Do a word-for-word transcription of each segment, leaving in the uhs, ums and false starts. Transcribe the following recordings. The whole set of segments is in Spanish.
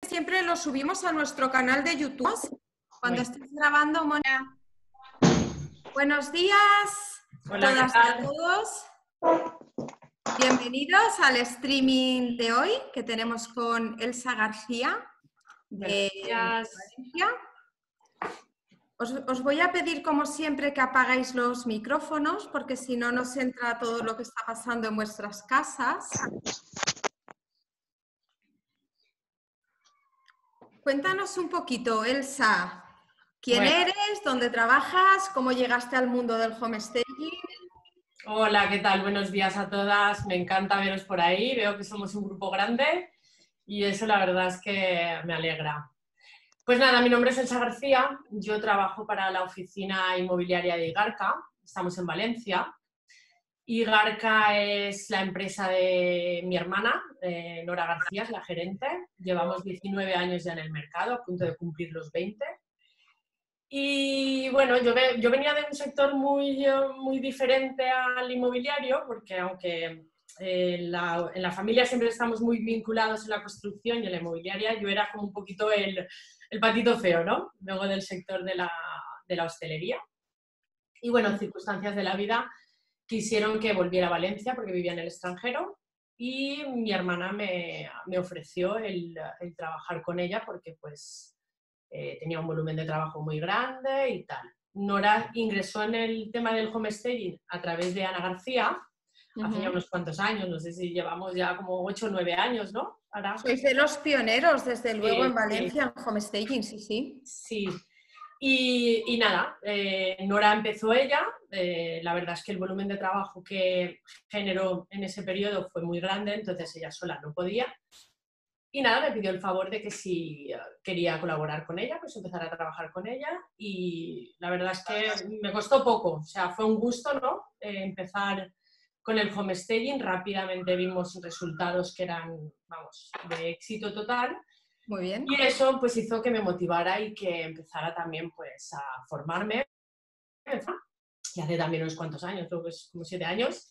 siempre lo subimos a nuestro canal de YouTube. Cuando estés grabando, Mónica. Buenos días Hola, a todas ¿qué y tal? a todos. Bienvenidos al streaming de hoy que tenemos con Elsa García de Gracias. Valencia. Os, os voy a pedir, como siempre, que apagáis los micrófonos porque si no nos entra todo lo que está pasando en vuestras casas. Cuéntanos un poquito, Elsa. ¿Quién Bueno, eres? ¿Dónde trabajas? ¿Cómo llegaste al mundo del homestaging? hola, ¿qué tal? Buenos días a todas. Me encanta veros por ahí. Veo que somos un grupo grande y eso la verdad es que me alegra. Pues nada, mi nombre es Elsa García. Yo trabajo para la oficina inmobiliaria de Igarca. Estamos en Valencia. Igarca es la empresa de mi hermana, eh, Nora García, es la gerente. Llevamos diecinueve años ya en el mercado, a punto de cumplir los veinte. Y bueno, yo, ve, yo venía de un sector muy, muy diferente al inmobiliario, porque aunque eh, en, la, en la familia siempre estamos muy vinculados en la construcción y en la inmobiliaria, yo era como un poquito el, el patito feo, ¿no? Luego del sector de la, de la hostelería. Y bueno, circunstancias de la vida quisieron que volviera a Valencia porque vivía en el extranjero y mi hermana me, me ofreció el, el trabajar con ella porque pues eh, tenía un volumen de trabajo muy grande y tal. Nora ingresó en el tema del homestaging a través de Ana García, uh-huh. hace ya unos cuantos años, no sé si llevamos ya como ocho o nueve años, ¿no? Ahora... Sois de los pioneros, desde luego, sí, en Valencia, sí. en homestaging, sí, sí. Sí. Y, y nada, eh, Nora empezó ella, eh, la verdad es que el volumen de trabajo que generó en ese periodo fue muy grande, entonces ella sola no podía. Y nada, me pidió el favor de que si quería colaborar con ella, pues empezar a trabajar con ella y la verdad es que me costó poco, o sea, fue un gusto, ¿no? Eh, empezar con el homestaging, rápidamente vimos resultados que eran, vamos, de éxito total. Muy bien. Y eso pues hizo que me motivara y que empezara también pues a formarme. Y hace también unos cuantos años, creo que es como siete años.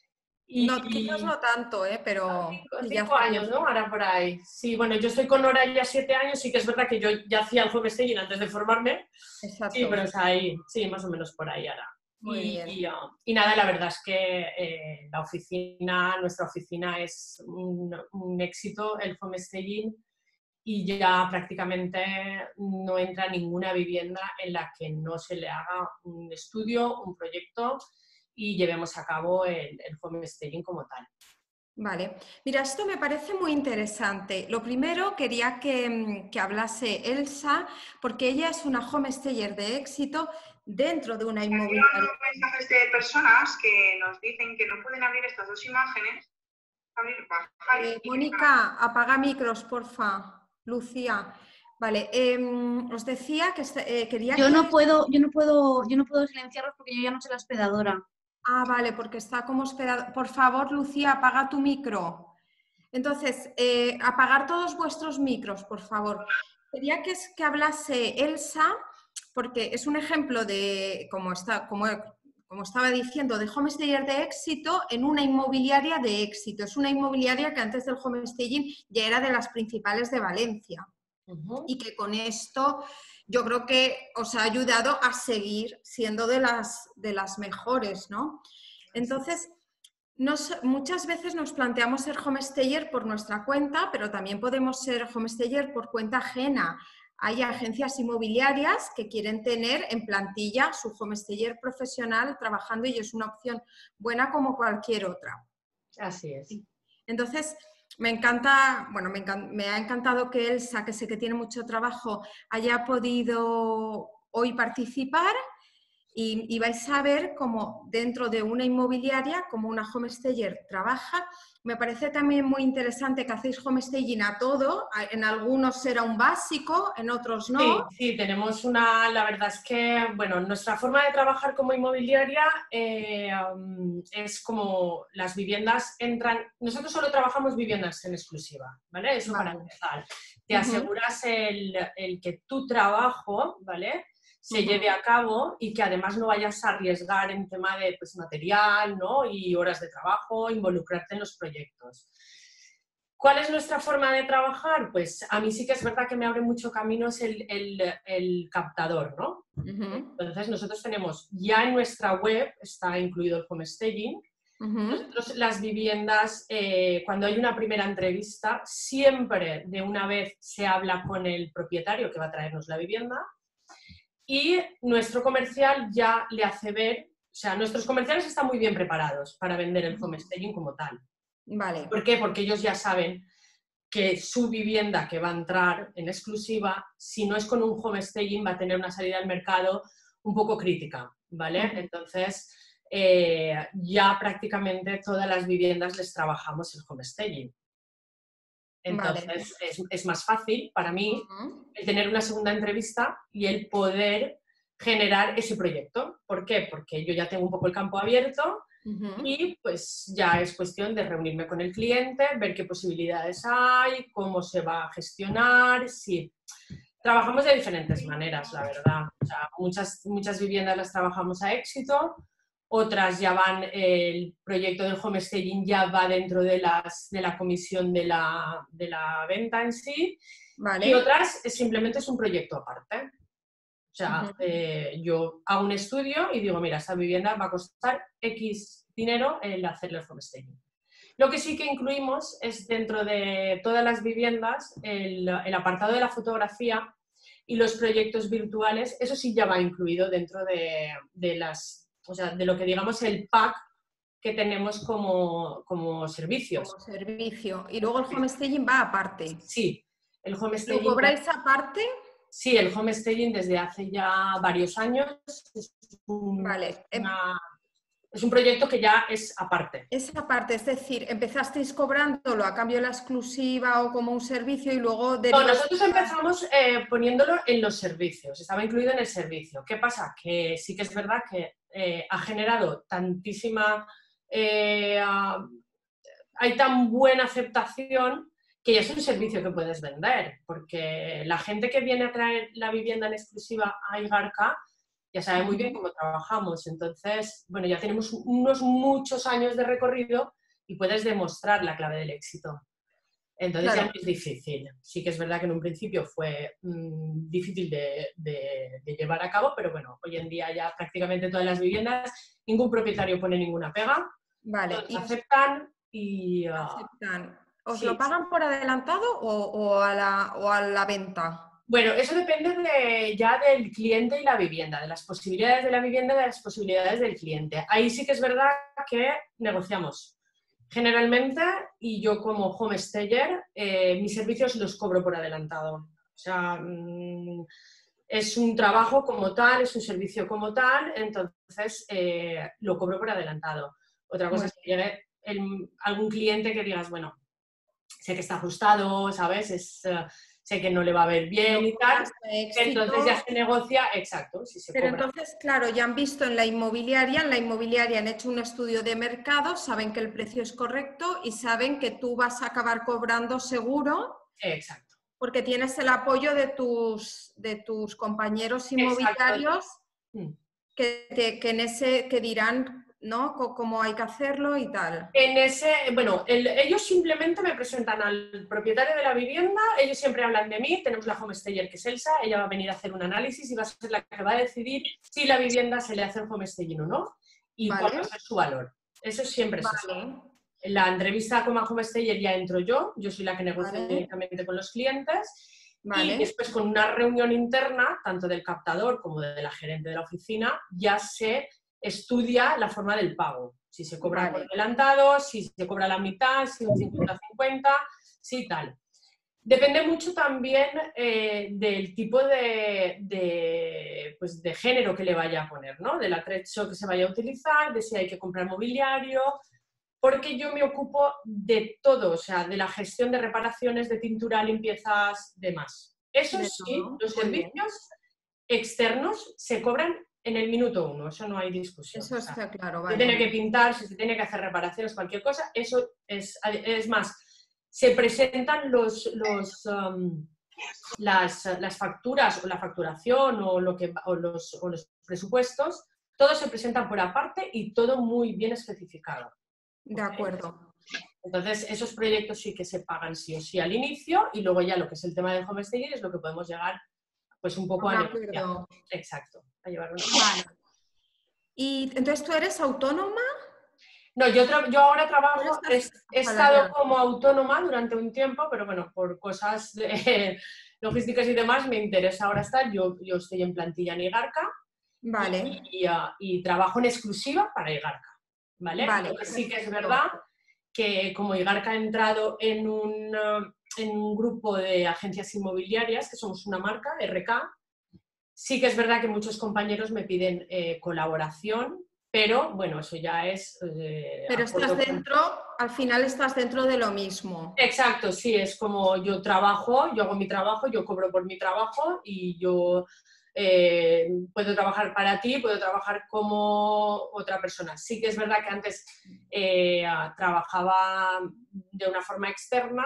Y, no, quizás no tanto, ¿eh? Pero cinco, sí, cinco años, ¿no? Ahora por ahí. Sí, bueno, yo estoy con Nora ya siete años, sí que es verdad que yo ya hacía el homestaging antes de formarme. Exacto. Sí, pero es ahí, sí, más o menos por ahí ahora. Muy y, bien. Y, uh, y nada, la verdad es que eh, la oficina, nuestra oficina es un, un éxito, el homestaging, y ya prácticamente no entra ninguna vivienda en la que no se le haga un estudio, un proyecto y llevemos a cabo el, el homestaging como tal. Vale, mira, esto me parece muy interesante. Lo primero, quería que, que hablase Elsa, porque ella es una homestayer de éxito dentro de una inmobiliaria. Hay mensajes de personas que nos dicen que no pueden abrir estas dos imágenes. Abrir, bajar, eh, Mónica, apaga micros, porfa. Lucía. Vale, eh, os decía que eh, quería yo que... no puedo, yo no puedo, yo no puedo silenciarlos porque yo ya no soy la hospedadora. Ah, vale, porque está como hospedadora. Por favor, Lucía, apaga tu micro. Entonces, eh, apagar todos vuestros micros, por favor. Quería que, que hablase Elsa, porque es un ejemplo de, como, está, como, como estaba diciendo, de homestayer de éxito en una inmobiliaria de éxito. Es una inmobiliaria que antes del homestaging ya era de las principales de Valencia. Uh-huh. Y que con esto yo creo que os ha ayudado a seguir siendo de las, de las mejores, ¿no? Entonces... Nos, muchas veces nos planteamos ser homestayer por nuestra cuenta, pero también podemos ser homestayer por cuenta ajena. Hay agencias inmobiliarias que quieren tener en plantilla su homestayer profesional trabajando y es una opción buena como cualquier otra. Así es. Entonces, me encanta, bueno, me, encanta, me ha encantado que Elsa, que sé que tiene mucho trabajo, haya podido hoy participar. Y, y vais a ver cómo dentro de una inmobiliaria, como una homestayer trabaja. Me parece también muy interesante que hacéis homestaging a todo. En algunos será un básico, en otros no. Sí, sí, tenemos una, la verdad es que, bueno, nuestra forma de trabajar como inmobiliaria eh, um, es como las viviendas entran, nosotros solo trabajamos viviendas en exclusiva, ¿vale? Eso vale. Para empezar. Te aseguras uh-huh. el, el que tu trabajo, ¿vale? Se uh-huh. lleve a cabo y que además no vayas a arriesgar en tema de pues, material, ¿no? Y horas de trabajo, involucrarte en los proyectos. ¿Cuál es nuestra forma de trabajar? Pues a mí sí que es verdad que me abre mucho caminos el, el, el captador, ¿no? Ujú, Entonces nosotros tenemos, ya en nuestra web está incluido el homestaging. ujú. Nosotros las viviendas, eh, cuando hay una primera entrevista, siempre de una vez se habla con el propietario que va a traernos la vivienda y nuestro comercial ya le hace ver, o sea, nuestros comerciales están muy bien preparados para vender el homestaging como tal. Vale. ¿Por qué? Porque ellos ya saben que su vivienda que va a entrar en exclusiva, si no es con un homestaging, va a tener una salida al mercado un poco crítica, ¿vale? Ujú. Entonces, eh, ya prácticamente todas las viviendas les trabajamos el homestaging. Vale. Entonces, es, es más fácil para mí Ujú. el tener una segunda entrevista y el poder generar ese proyecto. ¿Por qué? Porque yo ya tengo un poco el campo abierto Ujú. y pues ya es cuestión de reunirme con el cliente, ver qué posibilidades hay, cómo se va a gestionar, si... Trabajamos de diferentes maneras, la verdad. O sea, muchas, muchas viviendas las trabajamos a éxito, otras ya van, el proyecto del homestaging ya va dentro de, las, de la comisión de la, de la venta en sí, Vale. y otras es, simplemente es un proyecto aparte. O sea, Ujú. eh, yo hago un estudio y digo, mira, esta vivienda va a costar X dinero el hacerle el homestaging. Lo que sí que incluimos es dentro de todas las viviendas el, el apartado de la fotografía y los proyectos virtuales, eso sí ya va incluido dentro de, de las, o sea, de lo que digamos el pack que tenemos como, como servicios. Como servicio. Y luego el homestaging va aparte. Sí, el ¿Lo homestaging... cobráis aparte? Sí, el homestaging desde hace ya varios años es un, Vale. Em, una, es un proyecto que ya es aparte. Esa parte, es decir, empezasteis cobrándolo a cambio de la exclusiva o como un servicio y luego No, derivasteis. nosotros empezamos eh, poniéndolo en los servicios, estaba incluido en el servicio. ¿Qué pasa? Que sí que es verdad que eh, ha generado tantísima... Eh, ah, hay tan buena aceptación que ya es un servicio que puedes vender, porque la gente que viene a traer la vivienda en exclusiva a Igarca ya sabe muy bien cómo trabajamos. Entonces, bueno, ya tenemos unos muchos años de recorrido y puedes demostrar la clave del éxito. Entonces Claro. ya no es difícil. Sí que es verdad que en un principio fue mmm, difícil de, de, de llevar a cabo, pero bueno, hoy en día ya prácticamente todas las viviendas, ningún propietario pone ninguna pega, Vale. todos Y aceptan y... Uh, aceptan. ¿Os sí. lo pagan por adelantado o, o, a la, o a la venta? Bueno, eso depende de, ya del cliente y la vivienda, de las posibilidades de la vivienda y de las posibilidades del cliente. Ahí sí que es verdad que negociamos. Generalmente, y yo como homestayer, eh, mis servicios los cobro por adelantado. O sea, mmm, es un trabajo como tal, es un servicio como tal, entonces eh, lo cobro por adelantado. Otra cosa Muy es que llegue el, algún cliente que digas, bueno, sé que está ajustado, ¿sabes? Es, uh, sé que no le va a ver bien y tal. Entonces ya se negocia, exacto, si se Pero cobra. entonces, claro, ya han visto en la inmobiliaria, en la inmobiliaria han hecho un estudio de mercado, saben que el precio es correcto y saben que tú vas a acabar cobrando seguro. Exacto. Porque tienes el apoyo de tus, de tus compañeros inmobiliarios exacto. que, te, que, en ese, que dirán, ¿no?, cómo hay que hacerlo y tal. En ese, bueno, el, ellos simplemente me presentan al propietario de la vivienda, ellos siempre hablan de mí, tenemos la homestager que es Elsa, ella va a venir a hacer un análisis y va a ser la que va a decidir si la vivienda se le hace el homestaging o no y vale. cuál va a ser su valor. Eso siempre es vale. eso. En la entrevista con homestager ya entro yo, yo soy la que negocio vale. directamente con los clientes vale. y después con una reunión interna, tanto del captador como de la gerente de la oficina, ya se estudia la forma del pago. Si se cobra vale. por adelantado, si se cobra la mitad, si un cincuenta cincuenta, si tal. Depende mucho también eh, del tipo de, de, pues de género que le vaya a poner, ¿no? Del atrecho que se vaya a utilizar, de si hay que comprar mobiliario, porque yo me ocupo de todo, o sea, de la gestión de reparaciones, de pintura, limpiezas, demás. Eso de sí, todo. los Muy servicios bien. externos se cobran en el minuto uno, eso no hay discusión. Eso o sea, está claro, si vale. se tiene que pintar, si se tiene que hacer reparaciones, cualquier cosa, eso es, es más, se presentan los, los, um, las, las facturas o la facturación o, lo que, o, los, o los presupuestos, todos se presentan por aparte y todo muy bien especificado. De acuerdo. Entonces, esos proyectos sí que se pagan sí o sí al inicio y luego ya lo que es el tema del homestaging es lo que podemos llegar pues un poco De a negociar. acuerdo. Exacto, a llevar una... Vale. Y entonces, ¿tú eres autónoma? No, yo, tra- yo ahora trabajo, he, estás he estado asalariada? como autónoma durante un tiempo, pero bueno, por cosas de logísticas y demás me interesa ahora estar. Yo, yo estoy en plantilla en Igarca Vale, y, y, ah, y trabajo en exclusiva para Igarca, ¿vale? vale, Lo que sí que es perfecto. verdad que como Igarca ha entrado en un, ah, en un grupo de agencias inmobiliarias, que somos una marca, R K, sí que es verdad que muchos compañeros me piden eh, colaboración, pero bueno, eso ya es... Eh, Pero estás acuerdo con- dentro, al final estás dentro de lo mismo. Exacto, sí, es como yo trabajo, yo hago mi trabajo, yo cobro por mi trabajo y yo eh, puedo trabajar para ti, puedo trabajar como otra persona. Sí que es verdad que antes eh, trabajaba de una forma externa,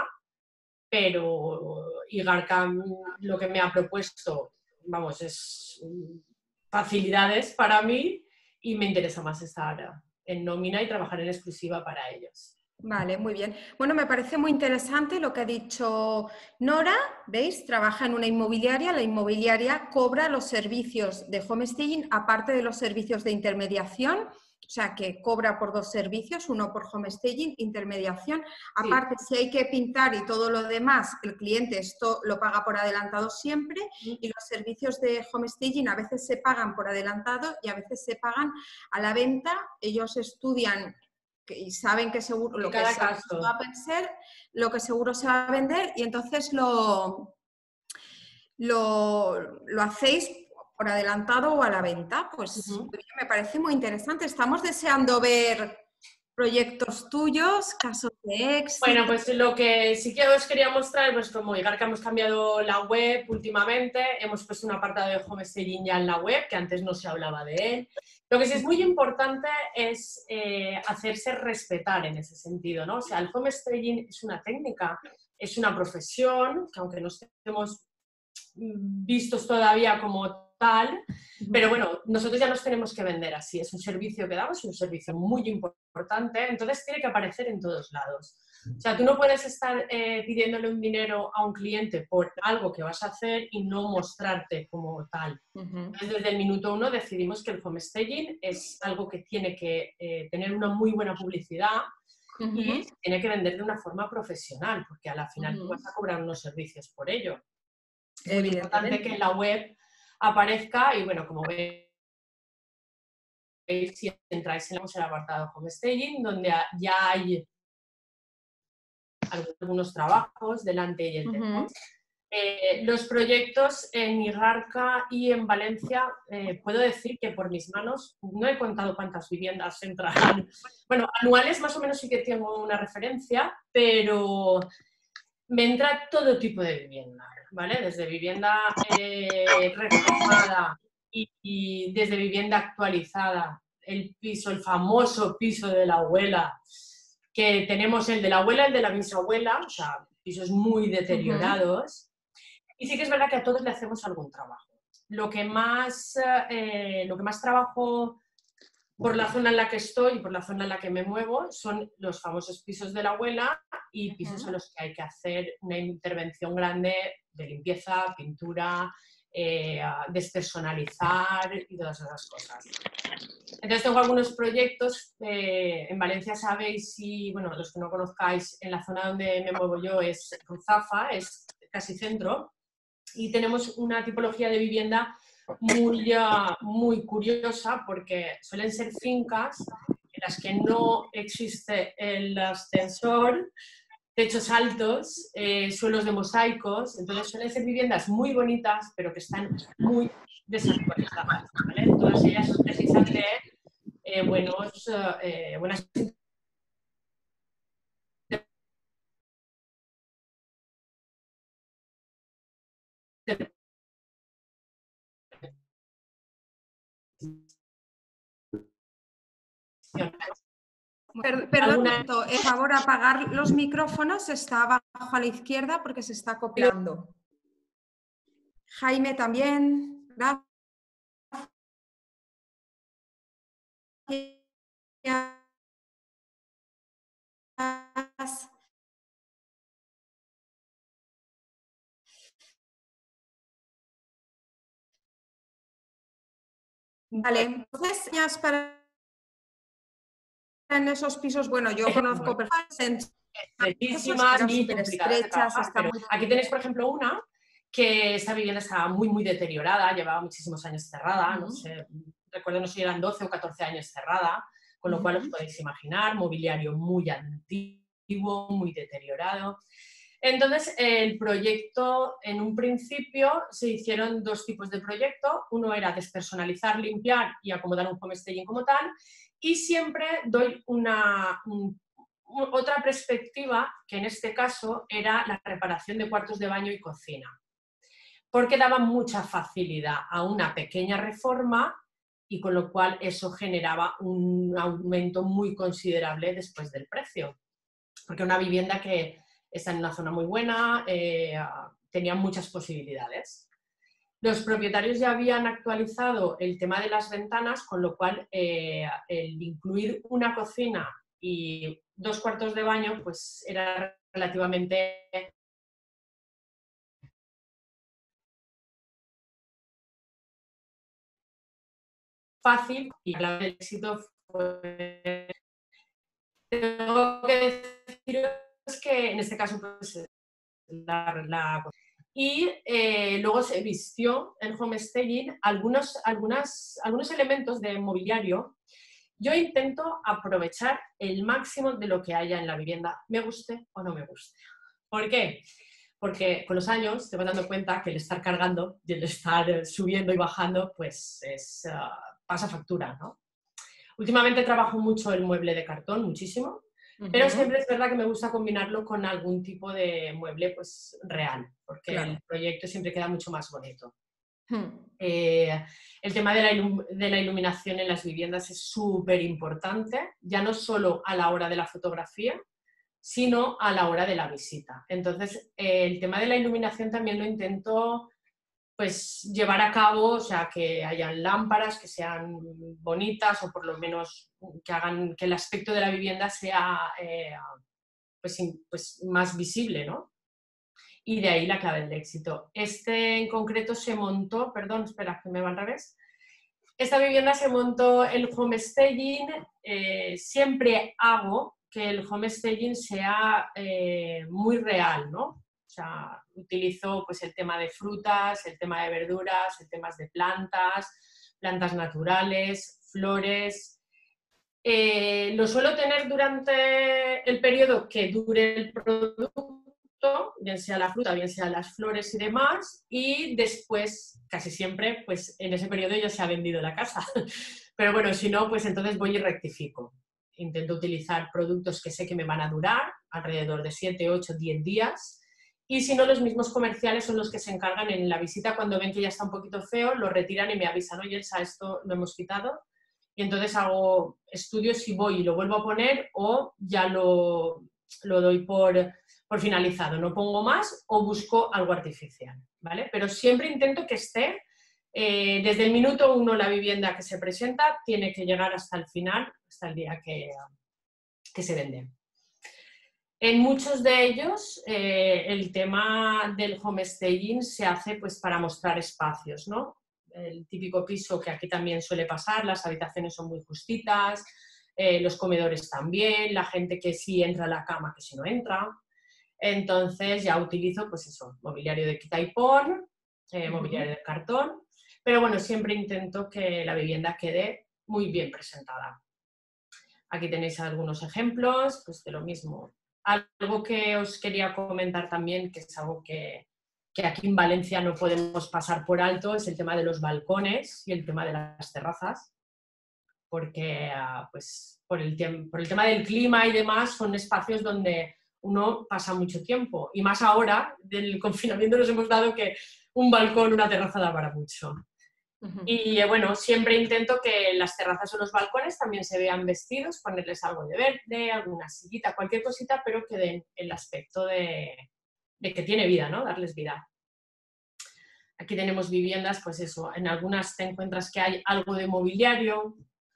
pero Igarca lo que me ha propuesto, vamos, es facilidades para mí y me interesa más estar en nómina y trabajar en exclusiva para ellos. Vale, muy bien. Bueno, me parece muy interesante lo que ha dicho Nora. ¿Veis? Trabaja en una inmobiliaria. La inmobiliaria cobra los servicios de homestaging, aparte de los servicios de intermediación. O sea, que cobra por dos servicios, uno por homestaging, intermediación. Aparte, Sí. si hay que pintar y todo lo demás, el cliente esto lo paga por adelantado siempre. Y los servicios de homestaging a veces se pagan por adelantado y a veces se pagan a la venta. Ellos estudian y saben que seguro lo En que cada seguro caso. se va a vender, lo que seguro se va a vender y entonces lo, lo, lo hacéis por adelantado o a la venta. Pues Uh-huh. muy bien, me parece muy interesante. Estamos deseando ver proyectos tuyos, casos de éxito. Bueno, pues lo que sí que os quería mostrar, pues como Igarca hemos cambiado la web últimamente, hemos puesto un apartado de homestaging ya en la web, que antes no se hablaba de él. Lo que sí es muy importante es eh, hacerse respetar en ese sentido, ¿no? O sea, el homestaging es una técnica, es una profesión, que aunque no estemos vistos todavía como tal, pero bueno, nosotros ya nos tenemos que vender así, es un servicio que damos, es un servicio muy importante, entonces tiene que aparecer en todos lados. O sea, tú no puedes estar eh, pidiéndole un dinero a un cliente por algo que vas a hacer y no mostrarte como tal. Entonces, desde el minuto uno decidimos que el homestaging es algo que tiene que eh, tener una muy buena publicidad Uh-huh. y se tiene que vender de una forma profesional, porque a la final Uh-huh. tú vas a cobrar unos servicios por ello. Es muy importante que en la web aparezca y bueno, como veis, si entráis en el apartado homestaging, donde ya hay algunos trabajos delante y el Uh-huh. eh, los proyectos en Igarca y en Valencia, eh, puedo decir que por mis manos, no he contado cuántas viviendas entrarán. Bueno, anuales más o menos sí que tengo una referencia, pero me entra todo tipo de vivienda, ¿vale? Desde vivienda eh, reformada y, y desde vivienda actualizada, el piso, el famoso piso de la abuela, que tenemos el de la abuela, el de la bisabuela, o sea, pisos muy deteriorados. Uh-huh. Y sí que es verdad que a todos le hacemos algún trabajo. Lo que más, eh, lo que más trabajo por la zona en la que estoy y por la zona en la que me muevo son los famosos pisos de la abuela y pisos uh-huh. en los que hay que hacer una intervención grande de limpieza, pintura, eh, despersonalizar y todas esas cosas. Entonces tengo algunos proyectos, eh, en Valencia sabéis, y bueno, los que no conozcáis, en la zona donde me muevo yo es Ruzafa, es casi centro, y tenemos una tipología de vivienda muy, uh, muy curiosa porque suelen ser fincas en las que no existe el ascensor, techos altos, eh, suelos de mosaicos, entonces suelen ser viviendas muy bonitas pero que están muy desactualizadas, ¿vale? Todas ellas precisan de eh, buenos, eh, buenas Per, perdón, por favor, apagar los micrófonos, está abajo a la izquierda porque se está acoplando. Jaime también, gracias. Vale, entonces, para en esos pisos, bueno, yo conozco personas estrechísimas y súper complicadas de trabajar, pero muy... aquí tenéis, por ejemplo, una que esta vivienda estaba muy, muy deteriorada, llevaba muchísimos años cerrada, uh-huh. no sé, recuerdo no sé si eran doce o catorce años cerrada, con lo uh-huh. cual os podéis imaginar, mobiliario muy antiguo, muy deteriorado. Entonces, el proyecto, en un principio, se hicieron dos tipos de proyecto. Uno era despersonalizar, limpiar y acomodar un homestaging como tal. Y siempre doy una, un, otra perspectiva, que en este caso era la reparación de cuartos de baño y cocina. Porque daba mucha facilidad a una pequeña reforma y con lo cual eso generaba un aumento muy considerable después del precio. Porque una vivienda que está en una zona muy buena, eh, tenía muchas posibilidades. Los propietarios ya habían actualizado el tema de las ventanas, con lo cual eh, el incluir una cocina y dos cuartos de baño pues era relativamente fácil y la del éxito fue... Tengo que deciros que en este caso pues, la, la... y eh, luego se vistió el homestaging algunos, algunas, algunos elementos de mobiliario. Yo intento aprovechar el máximo de lo que haya en la vivienda, me guste o no me guste. ¿Por qué? Porque con los años te vas dando cuenta que el estar cargando y el estar subiendo y bajando pues es, uh, pasa factura, ¿no? Últimamente trabajo mucho el mueble de cartón, muchísimo, uh-huh. pero siempre es verdad que me gusta combinarlo con algún tipo de mueble pues real, porque claro. el proyecto siempre queda mucho más bonito. Hmm. Eh, el tema de la, ilum- de la iluminación en las viviendas es súper importante, ya no solo a la hora de la fotografía, sino a la hora de la visita. Entonces, eh, el tema de la iluminación también lo intento pues, llevar a cabo, o sea, que hayan lámparas que sean bonitas o por lo menos que hagan que el aspecto de la vivienda sea eh, pues, pues, más visible, ¿no? Y de ahí la clave del éxito. Este en concreto se montó, perdón, espera, que me va al revés. Esta vivienda se montó el homestaging, eh, siempre hago que el homestaging sea eh, muy real, ¿no? O sea, utilizo pues, el tema de frutas, el tema de verduras, el tema de plantas, plantas naturales, flores. Eh, lo suelo tener durante el periodo que dure el producto, bien sea la fruta, bien sea las flores y demás, y después, casi siempre, pues en ese periodo ya se ha vendido la casa. Pero bueno, si no, pues entonces voy y rectifico. Intento utilizar productos que sé que me van a durar alrededor de siete, ocho, diez días, y si no, los mismos comerciales son los que se encargan en la visita, cuando ven que ya está un poquito feo, lo retiran y me avisan, oye, Elsa, esto lo hemos quitado, y entonces hago estudios si voy y lo vuelvo a poner o ya lo, lo doy por... por finalizado, no pongo más o busco algo artificial, ¿vale? Pero siempre intento que esté, eh, desde el minuto uno la vivienda que se presenta, tiene que llegar hasta el final, hasta el día que, que se vende. En muchos de ellos, eh, el tema del homestaging se hace pues, para mostrar espacios, ¿no? El típico piso que aquí también suele pasar, las habitaciones son muy justitas, eh, los comedores también, la gente que sí entra a la cama, que si no entra. Entonces ya utilizo, pues eso, mobiliario de quita y pon, eh, mobiliario de cartón, pero bueno, siempre intento que la vivienda quede muy bien presentada. Aquí tenéis algunos ejemplos, pues de lo mismo. Algo que os quería comentar también, que es algo que, que aquí en Valencia no podemos pasar por alto, es el tema de los balcones y el tema de las terrazas, porque pues, por, el por el tema del clima y demás son espacios donde uno pasa mucho tiempo, y más ahora del confinamiento nos hemos dado que un balcón, una terraza da para mucho. Uh-huh. Y bueno, siempre intento que las terrazas o los balcones también se vean vestidos, ponerles algo de verde, alguna sillita, cualquier cosita, pero que den el aspecto de, de que tiene vida, ¿no? Darles vida. Aquí tenemos viviendas, pues eso, en algunas te encuentras que hay algo de mobiliario,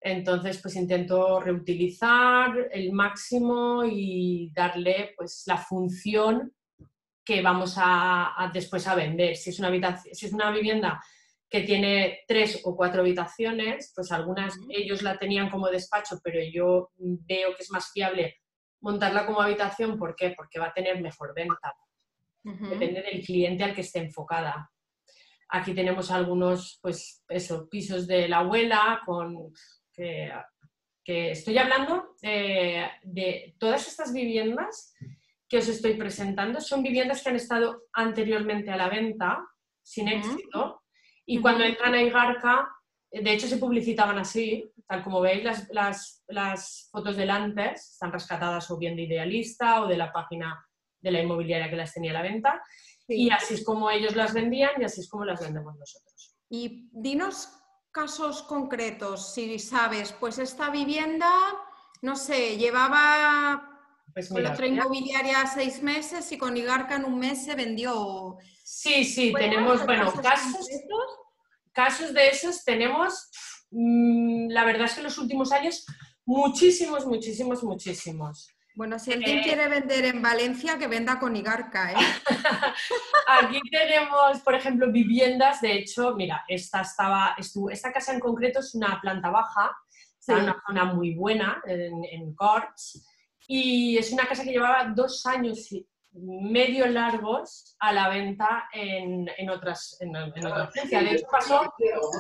Entonces, pues intento reutilizar el máximo y darle pues la función que vamos a, a después a vender. Si es, una habitación, si es una vivienda que tiene tres o cuatro habitaciones, pues algunas ellos la tenían como despacho, pero yo veo que es más fiable montarla como habitación. ¿Por qué? Porque va a tener mejor venta. Uh-huh. Depende del cliente al que esté enfocada. Aquí tenemos algunos, pues eso, pisos de la abuela con... Que, que estoy hablando eh, de todas estas viviendas que os estoy presentando, son viviendas que han estado anteriormente a la venta, sin éxito, y uh-huh. cuando entran a Igarca, de hecho se publicitaban así, tal como veis, las, las, las fotos del antes están rescatadas o bien de Idealista o de la página de la inmobiliaria que las tenía a la venta, sí. Y así es como ellos las vendían y así es como las vendemos nosotros. Y dinos casos concretos, si sabes, pues esta vivienda, no sé, llevaba pues mira, con la otra inmobiliaria seis meses y con Igarca en un mes se vendió. Sí, sí, tenemos, bueno, casos, casos de esos tenemos, mmm, la verdad es que en los últimos años, muchísimos, muchísimos, muchísimos. Bueno, si alguien eh, quiere vender en Valencia, que venda con Igarca, ¿eh? Aquí tenemos, por ejemplo, viviendas, de hecho, mira, esta, estaba, estuvo, esta casa en concreto es una planta baja, está sí. en una zona muy buena, en, en Corts, y es una casa que llevaba dos años y medio largos a la venta en, en otras en, en otra agencia. De hecho, pasó...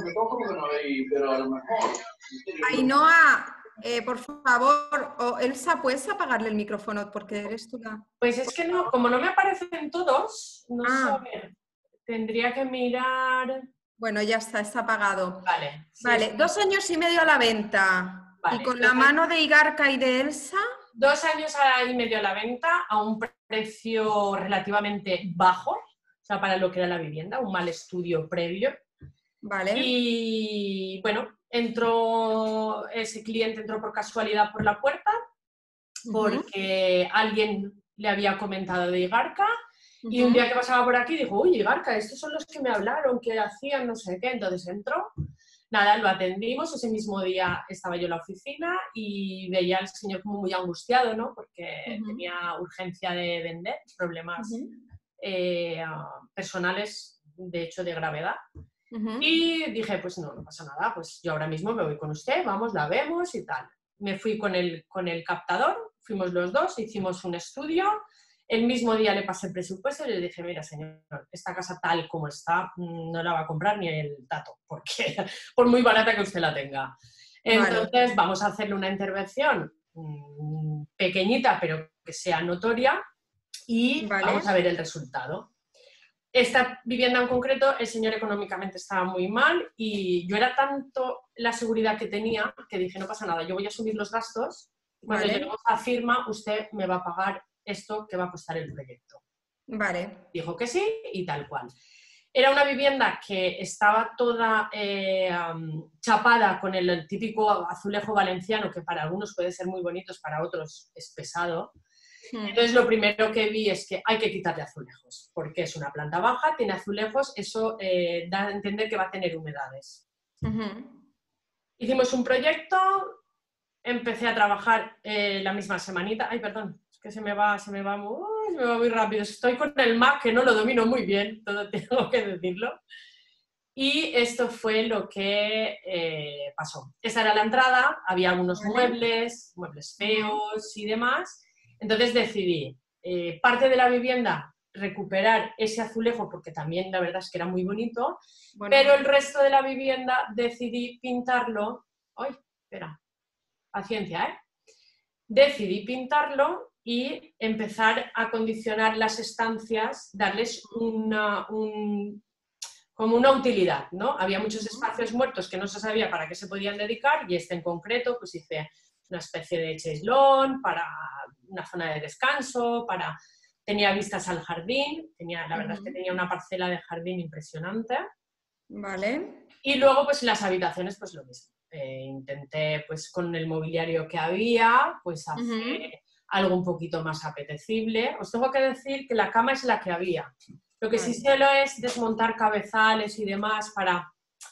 Ainhoa, eh, por favor, o Elsa, ¿puedes apagarle el micrófono? Porque eres tú la... Pues es que no, como no me aparecen todos, no ah. sé, a ver, tendría que mirar... Bueno, ya está, está apagado. Vale. Sí, vale, sí. Dos años y medio a la venta. Vale. ¿Y con la mano de Igarca y de Elsa? Dos años y medio a la venta, a un precio relativamente bajo, o sea, para lo que era la vivienda, un mal estudio previo. Vale. Y bueno, entró, ese cliente entró por casualidad por la puerta, porque uh-huh. alguien le había comentado de Igarca, uh-huh. y un día que pasaba por aquí dijo, uy, Igarca, estos son los que me hablaron, que hacían no sé qué, entonces entró. Nada, lo atendimos, ese mismo día estaba yo en la oficina y veía al señor como muy angustiado, ¿no? Porque uh-huh. tenía urgencia de vender, problemas uh-huh. eh, personales, de hecho, de gravedad. Uh-huh. Y dije, pues no, no pasa nada, pues yo ahora mismo me voy con usted, vamos, la vemos y tal. Me fui con el, con el captador, fuimos los dos, hicimos un estudio. El mismo día le pasé el presupuesto y le dije, mira, señor, esta casa tal como está, no la va a comprar ni el tato, porque por muy barata que usted la tenga. Entonces, vale. vamos a hacerle una intervención mmm, pequeñita, pero que sea notoria, y vale. vamos a ver el resultado. Esta vivienda en concreto, el señor económicamente estaba muy mal y yo era tanto la seguridad que tenía que dije, no pasa nada, yo voy a asumir los gastos. Cuando vale. lleguemos a firma, usted me va a pagar esto que va a costar el proyecto. Vale. Dijo que sí y tal cual. Era una vivienda que estaba toda eh, um, chapada con el, el típico azulejo valenciano, que para algunos puede ser muy bonito, para otros es pesado. Hmm. Entonces lo primero que vi es que hay que quitarle azulejos, porque es una planta baja, tiene azulejos, eso eh, da a entender que va a tener humedades. Uh-huh. Hicimos un proyecto, empecé a trabajar eh, la misma semanita, ay perdón, que se me va, se me va muy, se me va muy rápido. Estoy con el Mac que no lo domino muy bien, todo tengo que decirlo. Y esto fue lo que eh, pasó. Esa era la entrada, había algunos muebles, muebles feos y demás. Entonces decidí, eh, parte de la vivienda, recuperar ese azulejo, porque también la verdad es que era muy bonito, bueno, pero el resto de la vivienda decidí pintarlo. ¡Ay, espera! Paciencia, ¿eh? Decidí pintarlo y empezar a acondicionar las estancias, darles una, un, como una utilidad, ¿no? Había muchos espacios muertos que no se sabía para qué se podían dedicar y este en concreto, pues hice una especie de chaislón para una zona de descanso, para... tenía vistas al jardín, tenía, la verdad uh-huh. es que tenía una parcela de jardín impresionante. Vale. Y luego, pues las habitaciones, pues lo mismo. Eh, intenté, pues con el mobiliario que había, pues hacer uh-huh. algo un poquito más apetecible. Os tengo que decir que la cama es la que había. Lo que vale. sí solo es desmontar cabezales y demás para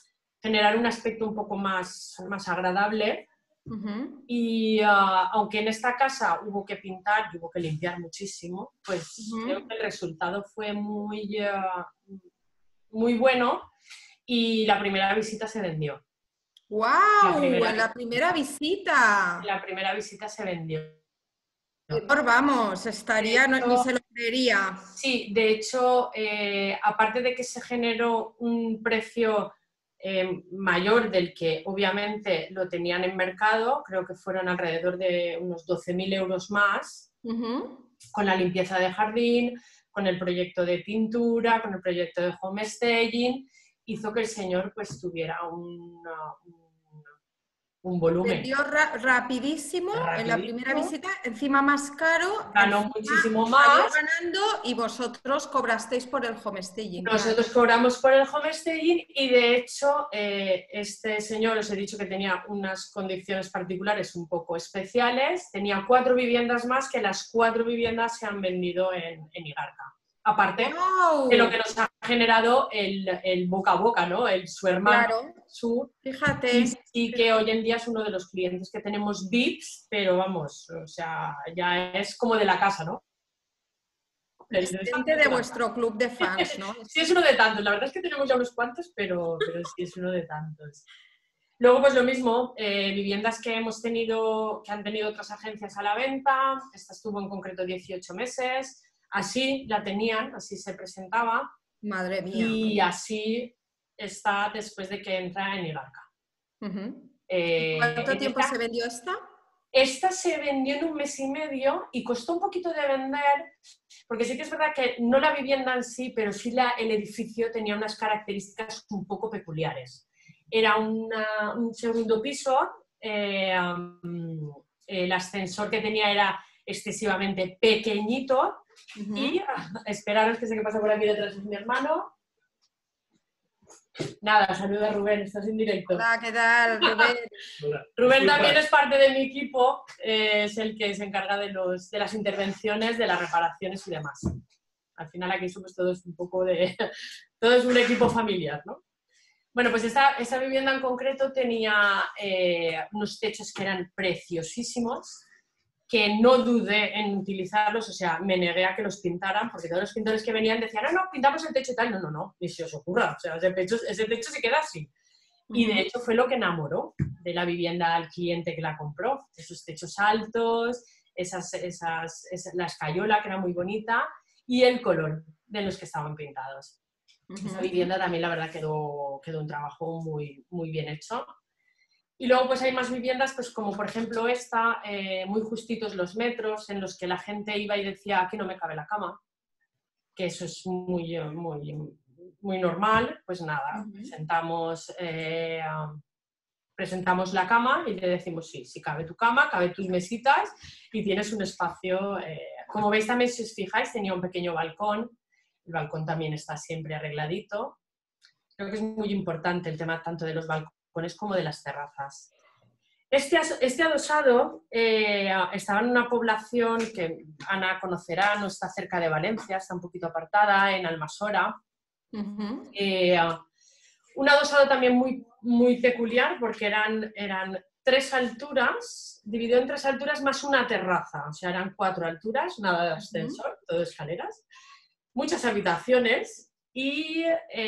generar un aspecto un poco más, más agradable. Ujú. Y uh, aunque en esta casa hubo que pintar y hubo que limpiar muchísimo, pues Ujú. creo que el resultado fue muy, uh, muy bueno y la primera visita se vendió. La ¡Guau! primera, En la primera visita. la primera visita se vendió. Por vamos, estaría, no- ni hecho, se lo creería. Sí, de hecho, eh, aparte de que se generó un precio eh, mayor del que obviamente lo tenían en mercado, creo que fueron alrededor de unos doce mil euros más, Ujú. con la limpieza de jardín, con el proyecto de pintura, con el proyecto de homestaging, hizo que el señor pues tuviera un, un, un volumen Vendió ra- rapidísimo en la primera rapidísimo, visita, encima más caro, ganó encima muchísimo salió más. ganando y vosotros cobrasteis por el homestaging. Nosotros Claro. cobramos por el homestaging y de hecho eh, este señor, os he dicho que tenía unas condiciones particulares un poco especiales, tenía cuatro viviendas más que las cuatro viviendas se han vendido en, en Igarca. Aparte ¡Guau! de lo que nos ha generado el, el boca a boca, ¿no? El, su hermano, Claro, su... fíjate. Y sí que hoy en día es uno de los clientes que tenemos V I Ps, pero vamos, o sea, ya es como de la casa, ¿no? Presidente de vuestro club de fans, ¿no? Sí, es uno de tantos. La verdad es que tenemos ya unos cuantos, pero, pero sí es uno de tantos. Luego, pues lo mismo, eh, viviendas que hemos tenido, que han tenido otras agencias a la venta. Esta estuvo en concreto dieciocho meses. Así la tenían, así se presentaba. Madre mía. Y así está después de que entra en Igarca. Ujú. Eh, ¿Cuánto en tiempo esta- se vendió esta? Esta se vendió en un mes y medio y costó un poquito de vender, porque sí que es verdad que no la vivienda en sí, pero sí la, el edificio tenía unas características un poco peculiares. Era una, un segundo piso, eh, um, el ascensor que tenía era excesivamente pequeñito Ujú. y, esperaros que sé que pasa por aquí detrás de mi hermano. Nada, saluda Rubén, estás en directo. Hola, ¿qué tal, Rubén? Rubén también es parte de mi equipo, eh, es el que se encarga de, los, de las intervenciones, de las reparaciones y demás. Al final aquí somos todos un poco de... todo es un equipo familiar, ¿no? Bueno, pues esta, esta vivienda en concreto tenía eh, unos techos que eran preciosísimos, que no dudé en utilizarlos, o sea, me negué a que los pintaran, porque todos los pintores que venían decían, no, no, pintamos el techo y tal. No, no, no, ni se os ocurra, o sea, ese techo, ese techo se queda así. Y de hecho fue lo que enamoró de la vivienda al cliente que la compró. Esos techos altos, esas, esas, esa, la escayola que era muy bonita y el color de los que estaban pintados. Ujú. Esa vivienda también la verdad quedó, quedó un trabajo muy, muy bien hecho. Y luego pues hay más viviendas, pues como por ejemplo esta, eh, muy justitos los metros, en los que la gente iba y decía, aquí no me cabe la cama, que eso es muy, muy, muy normal. Pues nada, Ujú. presentamos, eh, presentamos la cama y le decimos, sí, sí cabe tu cama, cabe tus mesitas y tienes un espacio. Eh, como veis también, si os fijáis, tenía un pequeño balcón, el balcón también está siempre arregladito. Creo que es muy importante el tema tanto de los balcones como de las terrazas. Este, este adosado eh, estaba en una población que Ana conocerá, no está cerca de Valencia, está un poquito apartada, en Almasora. Ujú. Eh, un adosado también muy, muy peculiar porque eran, eran tres alturas, dividido en tres alturas más una terraza, o sea, eran cuatro alturas, nada de ascensor, todo escaleras, muchas habitaciones y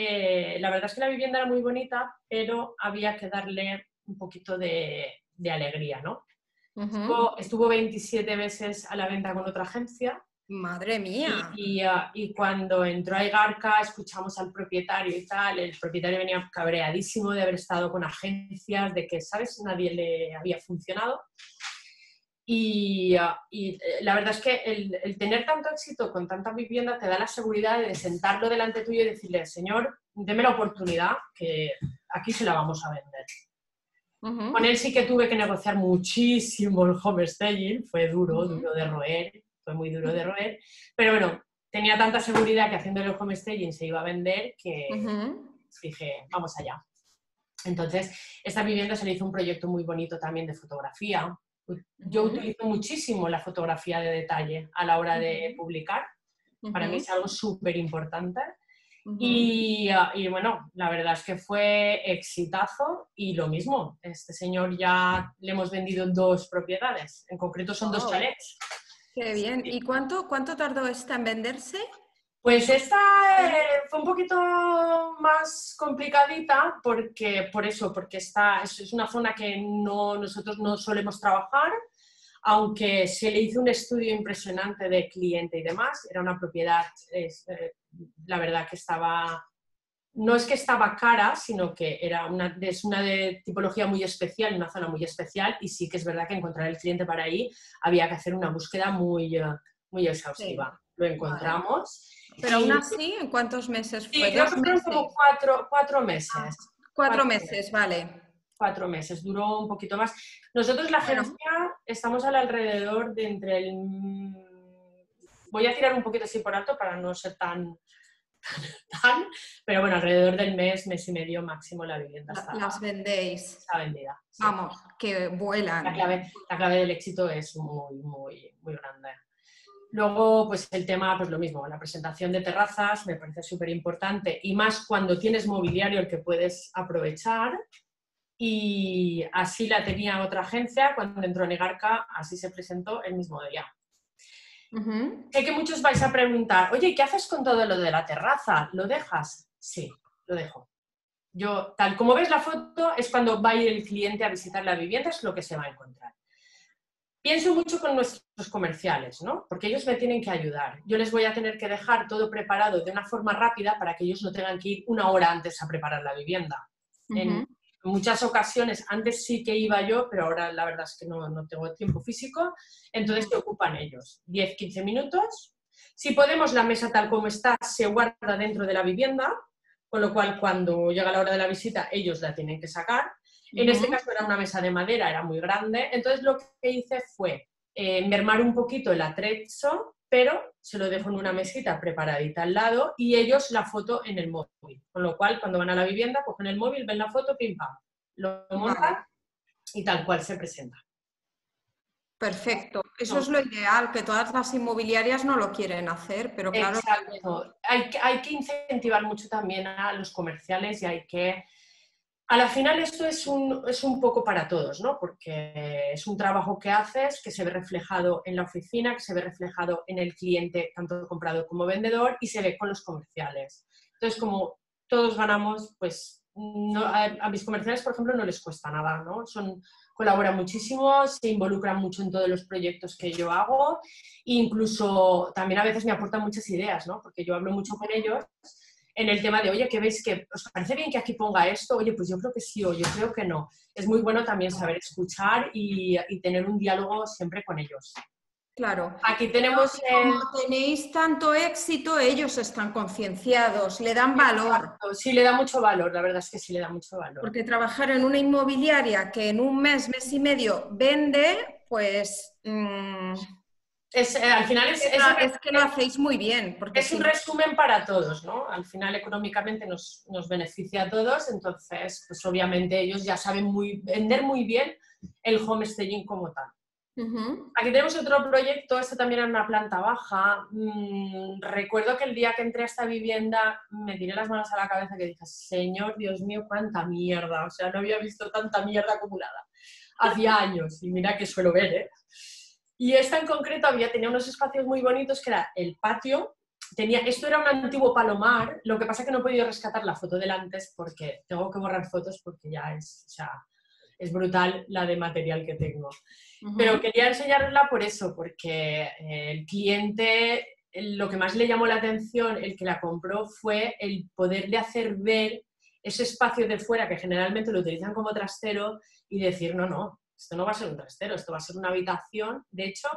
eh, la verdad es que la vivienda era muy bonita, pero había que darle un poquito de, de alegría, ¿no? Ujú. Estuvo, estuvo veintisiete meses a la venta con otra agencia. Madre mía. Y, y, uh, y cuando entró a Igarca escuchamos al propietario y tal, el propietario venía cabreadísimo de haber estado con agencias, de que, ¿sabes?, nadie le había funcionado. Y, uh, y la verdad es que el, el tener tanto éxito con tanta vivienda te da la seguridad de sentarlo delante tuyo y decirle, señor, deme la oportunidad, que aquí se la vamos a vender. Ujú. Con él sí que tuve que negociar muchísimo el homestaging, fue duro, Ujú. duro de roer, fue muy duro de roer, pero bueno, tenía tanta seguridad que haciéndole el homestaging se iba a vender que Ujú. dije, vamos allá. Entonces, esta vivienda se le hizo un proyecto muy bonito también de fotografía. Yo Ujú. utilizo muchísimo la fotografía de detalle a la hora de Ujú. publicar. Para mí Ujú. es algo súper importante. Uh-huh. y, y bueno, la verdad es que fue exitazo y lo mismo, este señor ya le hemos vendido dos propiedades, en concreto son oh, dos chalets. Qué bien. ¿Y cuánto, cuánto tardó esta en venderse? Pues esta eh, fue un poquito más complicadita porque, por eso, porque esta es, es una zona que no, nosotros no solemos trabajar, aunque se le hizo un estudio impresionante de cliente y demás. Era una propiedad, es, eh, la verdad que estaba, no es que estaba cara, sino que era una, es una de tipología muy especial, una zona muy especial, y sí que es verdad que encontrar el cliente para ahí había que hacer una búsqueda muy, muy exhaustiva. Sí. Lo encontramos. Vale. Pero aún así, ¿en cuántos meses fue? Sí, creo que fueron como cuatro, cuatro meses. Ah, cuatro, cuatro meses, meses, vale. Cuatro meses, duró un poquito más. Nosotros la agencia bueno. estamos al alrededor de entre el... Voy a tirar un poquito así por alto para no ser tan... tan pero bueno, alrededor del mes, mes y medio máximo la vivienda está... Las vendéis. Está vendida. Sí. Vamos, que vuelan. La clave, la clave del éxito es muy, muy, muy grande. Luego, pues el tema, pues lo mismo, la presentación de terrazas me parece súper importante y más cuando tienes mobiliario el que puedes aprovechar. Y así la tenía otra agencia, cuando entró en Egarca, así se presentó el mismo día. Uh-huh. Sé que muchos vais a preguntar, oye, ¿qué haces con todo lo de la terraza? ¿Lo dejas? Sí, lo dejo. Yo, tal como ves la foto, es cuando va a ir el cliente a visitar la vivienda, es lo que se va a encontrar. Pienso mucho con nuestros comerciales, ¿no? Porque ellos me tienen que ayudar. Yo les voy a tener que dejar todo preparado de una forma rápida para que ellos no tengan que ir una hora antes a preparar la vivienda. Uh-huh. En muchas ocasiones, antes sí que iba yo, pero ahora la verdad es que no, no tengo tiempo físico, entonces se ocupan ellos. diez a quince minutos. Si podemos, la mesa tal como está se guarda dentro de la vivienda, con lo cual cuando llega la hora de la visita ellos la tienen que sacar. En uh-huh. este caso era una mesa de madera, era muy grande, entonces lo que hice fue eh, mermar un poquito el atrecho, pero se lo dejo en una mesita preparadita al lado y ellos la foto en el móvil. Con lo cual, cuando van a la vivienda, cogen el móvil, ven la foto, pim pam, lo montan vale. y tal cual se presenta. Perfecto. Eso no. es lo ideal, que todas las inmobiliarias no lo quieren hacer, pero claro... Exacto. Hay, hay que incentivar mucho también a los comerciales y hay que... A la final esto es un, es un poco para todos, ¿no? Porque es un trabajo que haces, que se ve reflejado en la oficina, que se ve reflejado en el cliente, tanto comprador como vendedor, y se ve con los comerciales. Entonces, como todos ganamos, pues no, a, a mis comerciales, por ejemplo, no les cuesta nada, ¿no? Son, colaboran muchísimo, se involucran mucho en todos los proyectos que yo hago, e incluso también a veces me aportan muchas ideas, ¿no? Porque yo hablo mucho con ellos en el tema de, oye, ¿qué veis? que ¿Os parece bien que aquí ponga esto? Oye, pues yo creo que sí o yo creo que no. Es muy bueno también saber escuchar y, y tener un diálogo siempre con ellos. Claro. Aquí tenemos... Como eh... tenéis tanto éxito, ellos están concienciados, le dan valor. Exacto. Sí, le da mucho valor, la verdad es que sí le da mucho valor. Porque trabajar en una inmobiliaria que en un mes, mes y medio vende, pues... Mmm... Es, eh, al final es, es, es, es que lo hacéis muy bien. Porque es un resumen para todos, ¿no? Al final económicamente nos, nos beneficia a todos, entonces pues obviamente ellos ya saben muy, vender muy bien el homestaging como tal. Uh-huh. Aquí tenemos otro proyecto, este también en una planta baja. Mm, recuerdo que el día que entré a esta vivienda me tiré las manos a la cabeza que dije, Señor, Dios mío, cuánta mierda, o sea, no había visto tanta mierda acumulada. Hacía años, y mira que suelo ver, ¿eh? Y esta en concreto había, tenía unos espacios muy bonitos que era el patio, tenía, esto era un antiguo palomar, lo que pasa es que no he podido rescatar la foto del antes porque tengo que borrar fotos porque ya es, o sea, es brutal la de material que tengo. Uh-huh. Pero quería enseñarosla por eso, porque el cliente, lo que más le llamó la atención, el que la compró, fue el poderle hacer ver ese espacio de fuera que generalmente lo utilizan como trastero y decir, no, no. Esto no va a ser un trastero, esto va a ser una habitación. De hecho,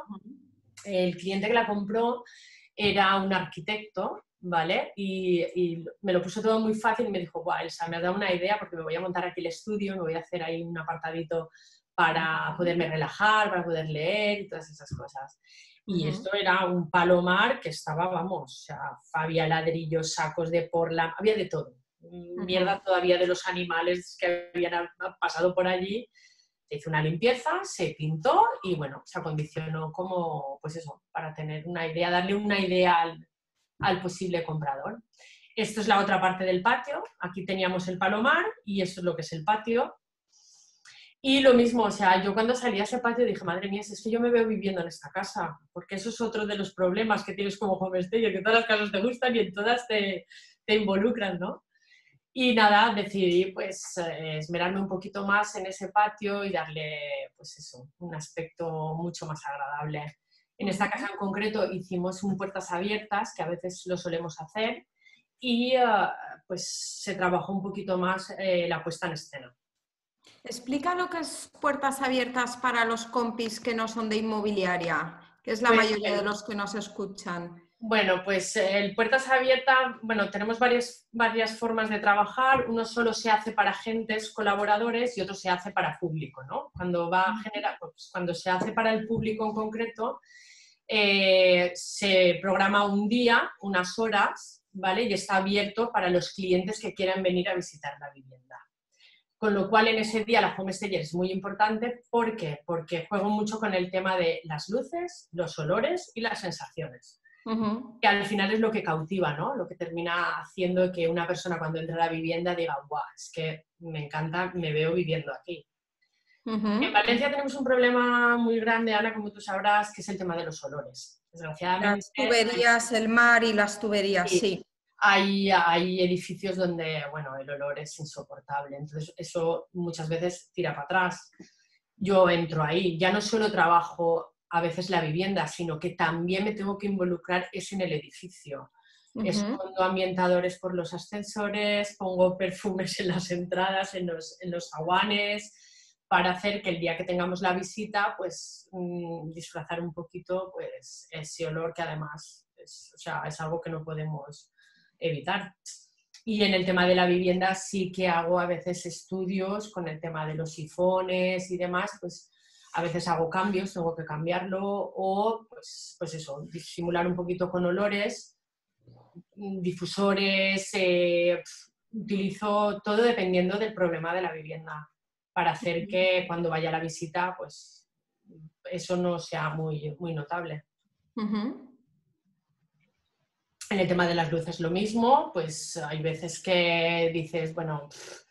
el cliente que la compró era un arquitecto, ¿vale? Y, y me lo puso todo muy fácil y me dijo, guau, Elsa, me ha dado una idea porque me voy a montar aquí el estudio, me voy a hacer ahí un apartadito para poderme relajar, para poder leer y todas esas cosas. Y uh-huh. esto era un palomar que estaba, vamos, o sea, había ladrillos, sacos de porla, había de todo. Uh-huh. Mierda todavía de los animales que habían pasado por allí. Se hizo una limpieza, se pintó y bueno, se acondicionó como, pues eso, para tener una idea, darle una idea al, al posible comprador. esto es la otra parte del patio, aquí teníamos el palomar y esto es lo que es el patio. Y lo mismo, o sea, yo cuando salí a ese patio dije, madre mía, si es que yo me veo viviendo en esta casa, porque eso es otro de los problemas que tienes como homesteader, que todas las casas te gustan y en todas te, te involucran, ¿no? Y nada, decidí pues eh, esmerarme un poquito más en ese patio y darle, pues eso, un aspecto mucho más agradable. En esta casa en concreto hicimos un puertas abiertas, que a veces lo solemos hacer, y uh, pues se trabajó un poquito más eh, la puesta en escena. Explica lo que es puertas abiertas para los compis que no son de inmobiliaria, que es la Pues, mayoría eh, de los que nos escuchan. Bueno, pues el puertas abiertas, bueno, tenemos varias, varias formas de trabajar. Uno solo se hace para agentes colaboradores y otro se hace para público, ¿no? Cuando va a generar, pues, cuando se hace para el público en concreto, eh, se programa un día, unas horas, ¿vale? Y está abierto para los clientes que quieran venir a visitar la vivienda. Con lo cual, en ese día la homesteader es muy importante. ¿Por qué? Porque juego mucho con el tema de las luces, los olores y las sensaciones. Uh-huh. Que al final es lo que cautiva, ¿no? Lo que termina haciendo que una persona cuando entra a la vivienda diga, ¡guau! Es que me encanta, me veo viviendo aquí. Uh-huh. En Valencia tenemos un problema muy grande, Ana, como tú sabrás, que es el tema de los olores. Desgraciadamente... Las tuberías, el mar y las tuberías, sí. sí. Hay, hay edificios donde, bueno, el olor es insoportable, entonces eso muchas veces tira para atrás. Yo entro ahí, ya no solo trabajo a veces la vivienda, sino que también me tengo que involucrar es en el edificio. Uh-huh. Escondo ambientadores por los ascensores, pongo perfumes en las entradas, en los, en los zaguanes, para hacer que el día que tengamos la visita, pues mmm, disfrazar un poquito pues, ese olor que además es, o sea, es algo que no podemos evitar. Y en el tema de la vivienda sí que hago a veces estudios con el tema de los sifones y demás, pues a veces hago cambios, tengo que cambiarlo o pues, pues eso, disimular un poquito con olores, difusores, eh, utilizo todo dependiendo del problema de la vivienda para hacer que cuando vaya a la visita pues eso no sea muy, muy notable. Uh-huh. En el tema de las luces lo mismo, pues hay veces que dices, bueno,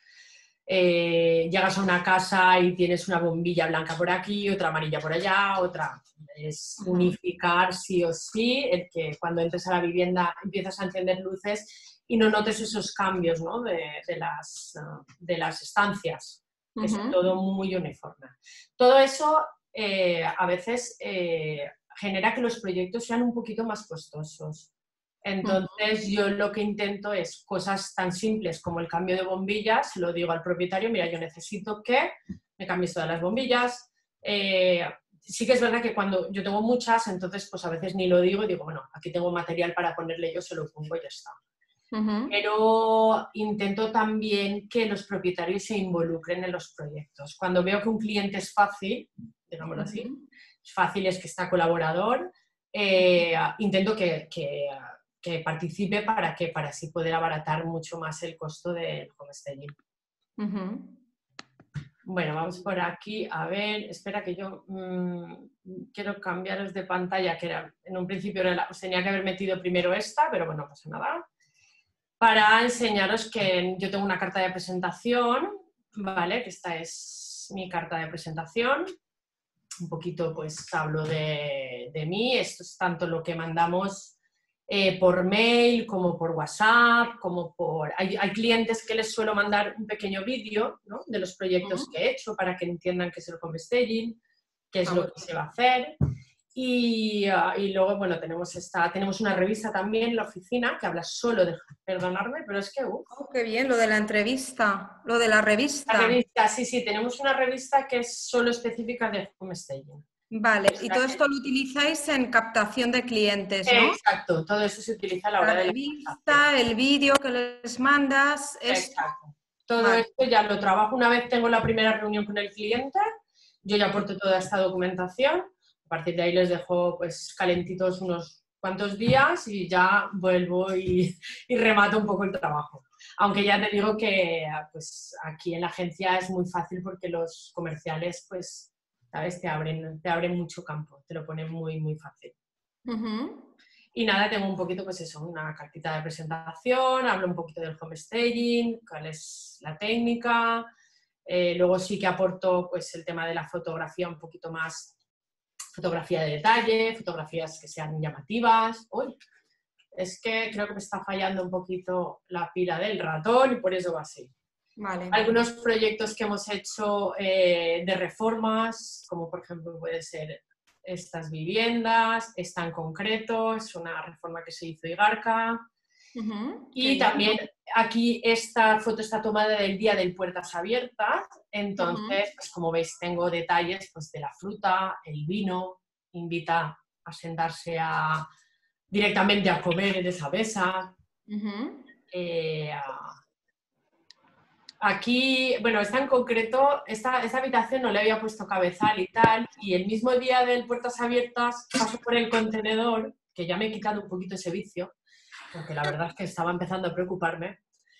eh, llegas a una casa y tienes una bombilla blanca por aquí, otra amarilla por allá, otra... Es unificar sí o sí, el que cuando entres a la vivienda empiezas a encender luces y no notes esos cambios, ¿no? de, de, las, de las estancias. Uh-huh. Es todo muy uniforme. Todo eso eh, a veces eh, genera que los proyectos sean un poquito más costosos. Entonces yo lo que intento es cosas tan simples como el cambio de bombillas, lo digo al propietario, mira, yo necesito que me cambies todas las bombillas. Eh, sí que es verdad que cuando yo tengo muchas, entonces pues a veces ni lo digo y digo, bueno, aquí tengo material para ponerle, yo se lo pongo y ya está. Uh-huh. Pero intento también que los propietarios se involucren en los proyectos. Cuando veo que un cliente es fácil, digámoslo uh-huh. así, fácil es que está colaborador, eh, intento que... que que participe para que para así poder abaratar mucho más el costo del homesteading. Uh-huh. Bueno, vamos por aquí, a ver, espera que yo mmm, quiero cambiaros de pantalla, que era, en un principio era la, os tenía que haber metido primero esta, pero bueno, no pasa nada, para enseñaros que yo tengo una carta de presentación, ¿vale? Que esta es mi carta de presentación, un poquito pues hablo de, de mí, esto es tanto lo que mandamos Eh, por mail, como por WhatsApp, como por... Hay, hay clientes que les suelo mandar un pequeño vídeo, ¿no? De los proyectos uh-huh. que he hecho para que entiendan qué es el homesteading, qué es ah, lo bueno. que se va a hacer. Y, uh, y luego, bueno, tenemos, esta, tenemos una revista también en la oficina que habla solo de... Perdonadme, pero es que... Uh, oh, ¡qué bien! Lo de la entrevista, lo de la revista. La revista, sí, sí, tenemos una revista que es solo específica de homesteading. Vale, y todo esto lo utilizáis en captación de clientes, ¿no? Exacto, todo eso se utiliza a la hora de la revista, el vídeo que les mandas. Exacto. Todo vale. Esto ya lo trabajo una vez tengo la primera reunión con el cliente, yo ya aporto toda esta documentación, a partir de ahí les dejo pues calentitos unos cuantos días y ya vuelvo y, y remato un poco el trabajo. Aunque ya te digo que pues aquí en la agencia es muy fácil porque los comerciales pues ¿sabes? Te abren, te abren mucho campo, te lo ponen muy, muy fácil. Uh-huh. Y nada, tengo un poquito, pues eso, una cartita de presentación, hablo un poquito del homestaging, cuál es la técnica, eh, luego sí que aporto pues el tema de la fotografía un poquito más, fotografía de detalle, fotografías que sean llamativas. Uy, es que creo que me está fallando un poquito la pila del ratón y por eso va así. Vale. Algunos proyectos que hemos hecho eh, de reformas, como por ejemplo puede ser estas viviendas, esta en concreto, es una reforma que se hizo Igarca. Uh-huh. Y también aquí esta foto está tomada del día del Puertas Abiertas, entonces, uh-huh. pues como veis, tengo detalles pues, de la fruta, el vino, invita a sentarse a, directamente a comer en esa mesa. Uh-huh. eh, Aquí, bueno, esta en concreto, esta, esta habitación no le había puesto cabezal y tal, y el mismo día del Puertas Abiertas paso por el contenedor, que ya me he quitado un poquito ese vicio, porque la verdad es que estaba empezando a preocuparme,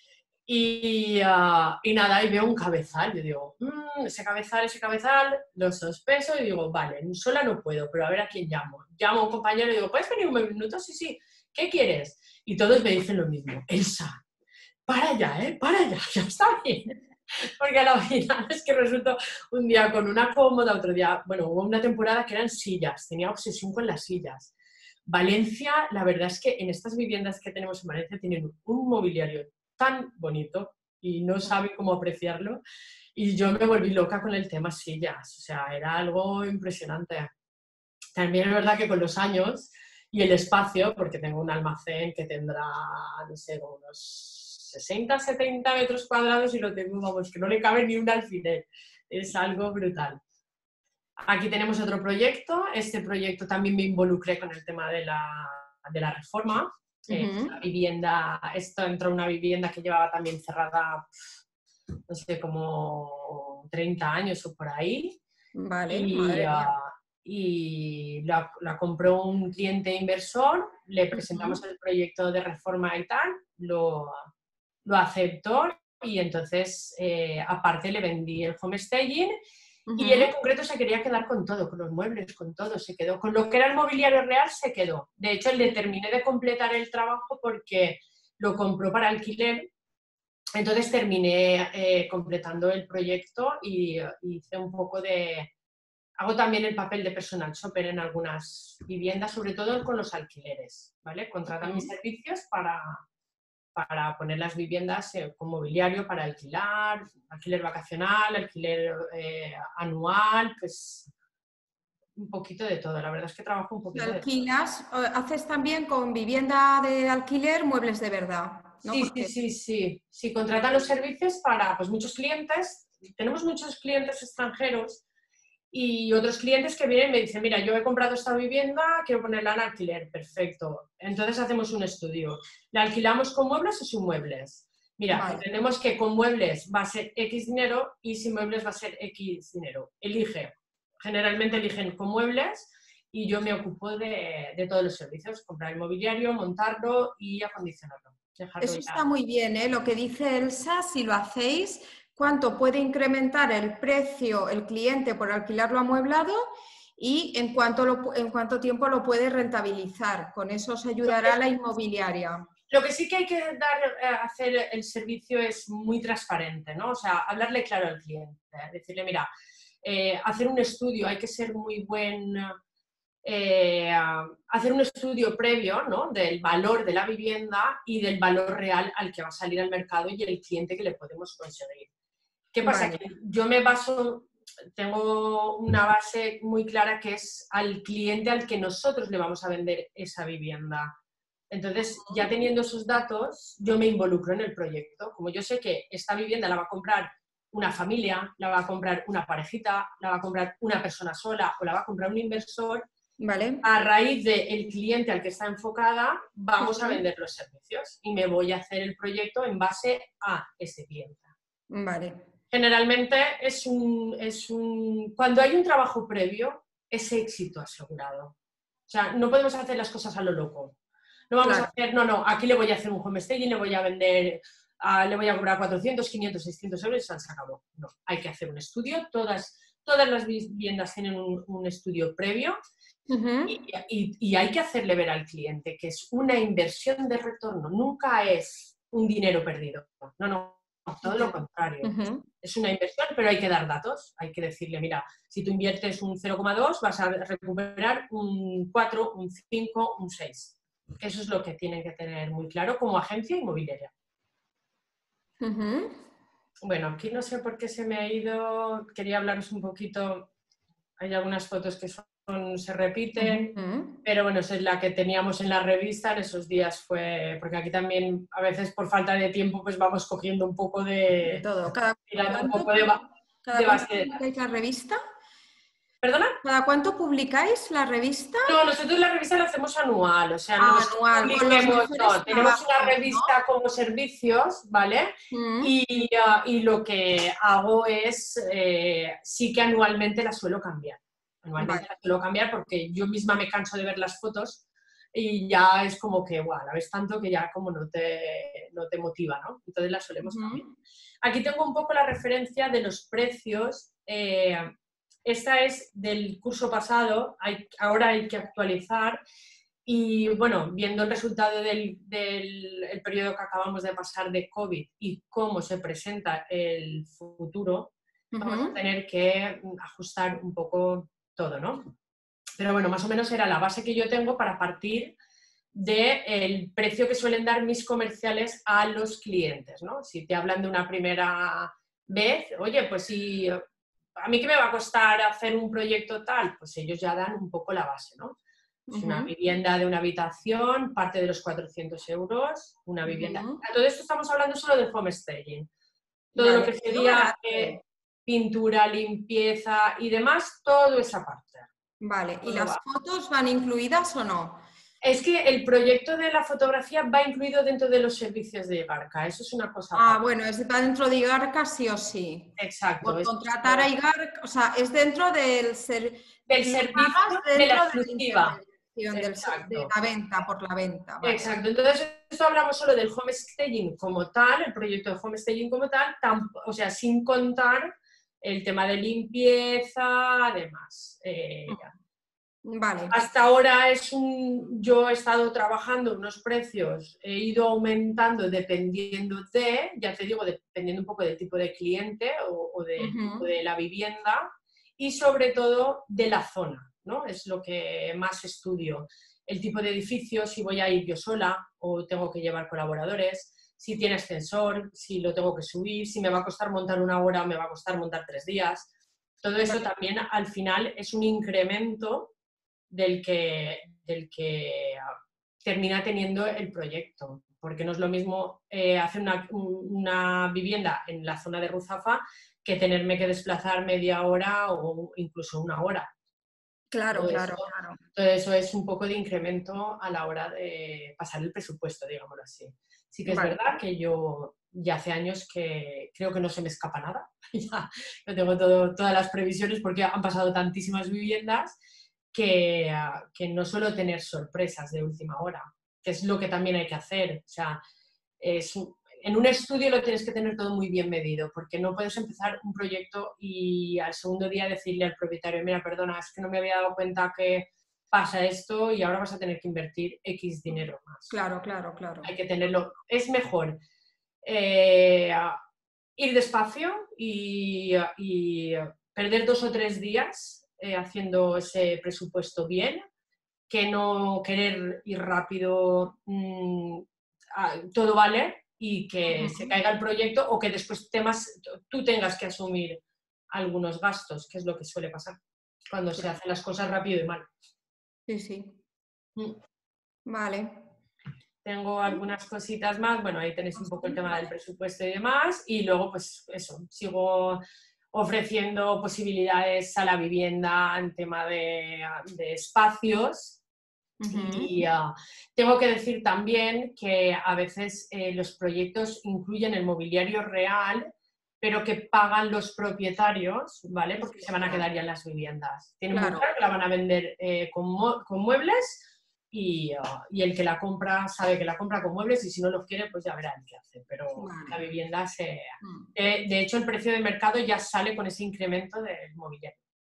y, uh, y nada, y veo un cabezal, yo digo, mmm, ese cabezal, ese cabezal, lo sospecho y digo, vale, sola no puedo, pero a ver a quién llamo. Llamo a un compañero y digo, ¿puedes venir un minuto? Sí, sí, ¿qué quieres? Y todos me dicen lo mismo, Elsa, para ya, ¿eh? Para ya, ya está bien. Porque a la final es que resultó un día con una cómoda, otro día, bueno, hubo una temporada que eran sillas, tenía obsesión con las sillas. Valencia, la verdad es que en estas viviendas que tenemos en Valencia tienen un mobiliario tan bonito y no saben cómo apreciarlo. Y yo me volví loca con el tema sillas, o sea, era algo impresionante. También es verdad que con los años y el espacio, porque tengo un almacén que tendrá, no sé, unos sesenta, setenta metros cuadrados y lo tengo, vamos, que no le cabe ni un alfiler. Es algo brutal. Aquí tenemos otro proyecto. Este proyecto también me involucré con el tema de la, de la reforma. Uh-huh. eh, la vivienda, esto entró en una vivienda que llevaba también cerrada, no sé, como treinta años o por ahí. Vale, y, madre mía. Uh, y la, la compró un cliente inversor, le presentamos uh-huh. el proyecto de reforma y tal, lo... lo aceptó y entonces, eh, aparte, le vendí el homestaging uh-huh. y él en concreto se quería quedar con todo, con los muebles, con todo, se quedó. Con lo que era el mobiliario real se quedó. De hecho, le terminé de completar el trabajo porque lo compró para alquiler, entonces terminé eh, completando el proyecto y, y hice un poco de... Hago también el papel de personal shopper en algunas viviendas, sobre todo con los alquileres, ¿vale? Contratan uh-huh. mis servicios para... para poner las viviendas eh, con mobiliario para alquilar, alquiler vacacional, alquiler eh, anual, pues un poquito de todo. La verdad es que trabajo un poquito ¿Alquilas? De todo. ¿Haces también con vivienda de alquiler muebles de verdad? ¿No? Sí, Porque... sí, sí, sí. Sí, contratan los servicios para pues, muchos clientes. Tenemos muchos clientes extranjeros y otros clientes que vienen y me dicen, mira, yo he comprado esta vivienda, quiero ponerla en alquiler, perfecto. Entonces hacemos un estudio. ¿La alquilamos con muebles o sin muebles? Mira, vale. Entendemos que con muebles va a ser X dinero y sin muebles va a ser X dinero. Elige. Generalmente eligen con muebles y yo me ocupo de, de todos los servicios. Comprar el mobiliario, montarlo y acondicionarlo. Eso ya. Está muy bien, ¿eh? Lo que dice Elsa, si lo hacéis... ¿Cuánto puede incrementar el precio el cliente por alquilarlo amueblado y en cuánto, lo, en cuánto tiempo lo puede rentabilizar? Con eso os ayudará la inmobiliaria. Lo que sí que hay que dar, hacer el servicio es muy transparente, ¿no? O sea, hablarle claro al cliente, decirle, mira, eh, hacer un estudio, hay que ser muy buen... Eh, hacer un estudio previo, ¿no? Del valor de la vivienda y del valor real al que va a salir al mercado y el cliente que le podemos conseguir. ¿Qué pasa? Vale. Que yo me baso, tengo una base muy clara que es al cliente al que nosotros le vamos a vender esa vivienda. Entonces, ya teniendo esos datos, yo me involucro en el proyecto. Como yo sé que esta vivienda la va a comprar una familia, la va a comprar una parejita, la va a comprar una persona sola o la va a comprar un inversor, vale. A raíz del cliente al que está enfocada, vamos a vender los servicios y me voy a hacer el proyecto en base a ese cliente. Vale. Generalmente es un, es un... Cuando hay un trabajo previo, es éxito asegurado. O sea, no podemos hacer las cosas a lo loco. No vamos claro. a hacer, no, no, aquí le voy a hacer un homestaging, le voy a vender, uh, le voy a cobrar cuatrocientos, quinientos, seiscientos euros y se acabó. No, hay que hacer un estudio. Todas, todas las viviendas tienen un, un estudio previo Ujú. Y, y- y hay que hacerle ver al cliente que es una inversión de retorno, nunca es un dinero perdido. No, no, todo lo contrario. Ujú. Es una inversión, pero hay que dar datos. Hay que decirle, mira, si tú inviertes un cero coma dos, vas a recuperar un cuatro, un cinco, un seis. Eso es lo que tienen que tener muy claro como agencia inmobiliaria. Ujú. Bueno, aquí no sé por qué se me ha ido. Quería hablaros un poquito. Hay algunas fotos que son, se repiten, Ujú. pero bueno, esa es la que teníamos en la revista en esos días. Fue porque aquí también, a veces por falta de tiempo, pues vamos cogiendo un poco De de. todo. ¿Cada Tirando un cuánto, poco de, ba- cada de cuánto base. publicáis la revista? ¿Perdona? ¿Cada cuánto publicáis la revista? No, nosotros la revista la hacemos anual, o sea, no Ah, es que anual, con los publiquemos, mejores no, tenemos una trabajos, revista como servicios, ¿vale? ¿no? Mm. Y, ah, y lo que hago es, eh, sí que anualmente la suelo cambiar. Anualmente Vale. la suelo cambiar porque yo misma me canso de ver las fotos y ya es como que, guau, la ves tanto que ya como no te, no te motiva, ¿no? Entonces la solemos cambiar. Ujú. Aquí tengo un poco la referencia de los precios. eh, Esta es del curso pasado, hay, ahora hay que actualizar y bueno, viendo el resultado del, del el periodo que acabamos de pasar de COVID y cómo se presenta el futuro, vamos a Ujú. tener que ajustar un poco todo, ¿no? Pero bueno, más o menos era la base que yo tengo para partir del precio que suelen dar mis comerciales a los clientes, ¿no? Si te hablan de una primera vez, oye, pues si a mí qué me va a costar hacer un proyecto tal, pues ellos ya dan un poco la base, ¿no? Es una Ujú. vivienda de una habitación, parte de los cuatrocientos euros, una vivienda. Ujú. A todo esto estamos hablando solo del homestaging. Todo lo Vale, que qué sería eh, barato. pintura, limpieza y demás, todo esa parte. Vale, ¿y Todo las va. fotos van incluidas o no? Es que el proyecto de la fotografía va incluido dentro de los servicios de Igarca, eso es una cosa Ah, aparte. bueno, es dentro de Igarca sí o sí. Exacto, Por es contratar a Igarca, o sea, es dentro del ser, del no pagas servicio de la dentro de la exclusiva. intermediación del se- de Exacto, la venta, por la venta, vale. exacto. Entonces, esto hablamos solo del homestaging como tal, el proyecto de homestaging como tal, o sea, sin contar el tema de limpieza, además. Eh, Vale. Hasta ahora es un, yo he estado trabajando unos precios, he ido aumentando dependiendo de, ya te digo, dependiendo un poco del tipo de cliente o, o del Ujú. tipo de la vivienda y sobre todo de la zona, ¿no? Es lo que más estudio. El tipo de edificio, si voy a ir yo sola o tengo que llevar colaboradores, si tiene ascensor, si lo tengo que subir, si me va a costar montar una hora o me va a costar montar tres días. Todo eso Vale. también al final es un incremento del que, del que termina teniendo el proyecto. Porque no es lo mismo eh, hacer una, una vivienda en la zona de Ruzafa que tenerme que desplazar media hora o incluso una hora. Claro, Todo claro, eso, claro. todo eso es un poco de incremento a la hora de pasar el presupuesto, digámoslo así. Sí que es Vale. verdad que yo ya hace años que creo que no se me escapa nada. Ya yo tengo todo, todas las previsiones porque han pasado tantísimas viviendas que, que no suelo tener sorpresas de última hora, que es lo que también hay que hacer. O sea, es, en un estudio lo tienes que tener todo muy bien medido, porque no puedes empezar un proyecto y al segundo día decirle al propietario, mira, perdona, es que no me había dado cuenta que pasa esto y ahora vas a tener que invertir X dinero más. Claro, claro, claro. Hay que tenerlo. Es mejor eh, ir despacio y, y perder dos o tres días eh, haciendo ese presupuesto bien, que no querer ir rápido, mmm, a, todo vale y que Ujú. se caiga el proyecto o que después temas, tú tengas que asumir algunos gastos, que es lo que suele pasar cuando se hacen las cosas rápido y mal. Sí, sí. Mm. Vale. Tengo algunas cositas más, bueno, ahí tenéis un poco el tema del presupuesto y demás, y luego pues eso, sigo ofreciendo posibilidades a la vivienda en tema de, de espacios. Ujú. Y uh, tengo que decir también que a veces eh, los proyectos incluyen el mobiliario real, pero que pagan los propietarios, ¿vale? Porque se van a quedar ya en las viviendas. Tienen muy Claro. claro que la van a vender eh, con, con muebles y, uh, y el que la compra sabe que la compra con muebles y si no los quiere, pues ya verá qué hace. Pero Vale. la vivienda se... Mm. De, de hecho, el precio de mercado ya sale con ese incremento del mobiliario.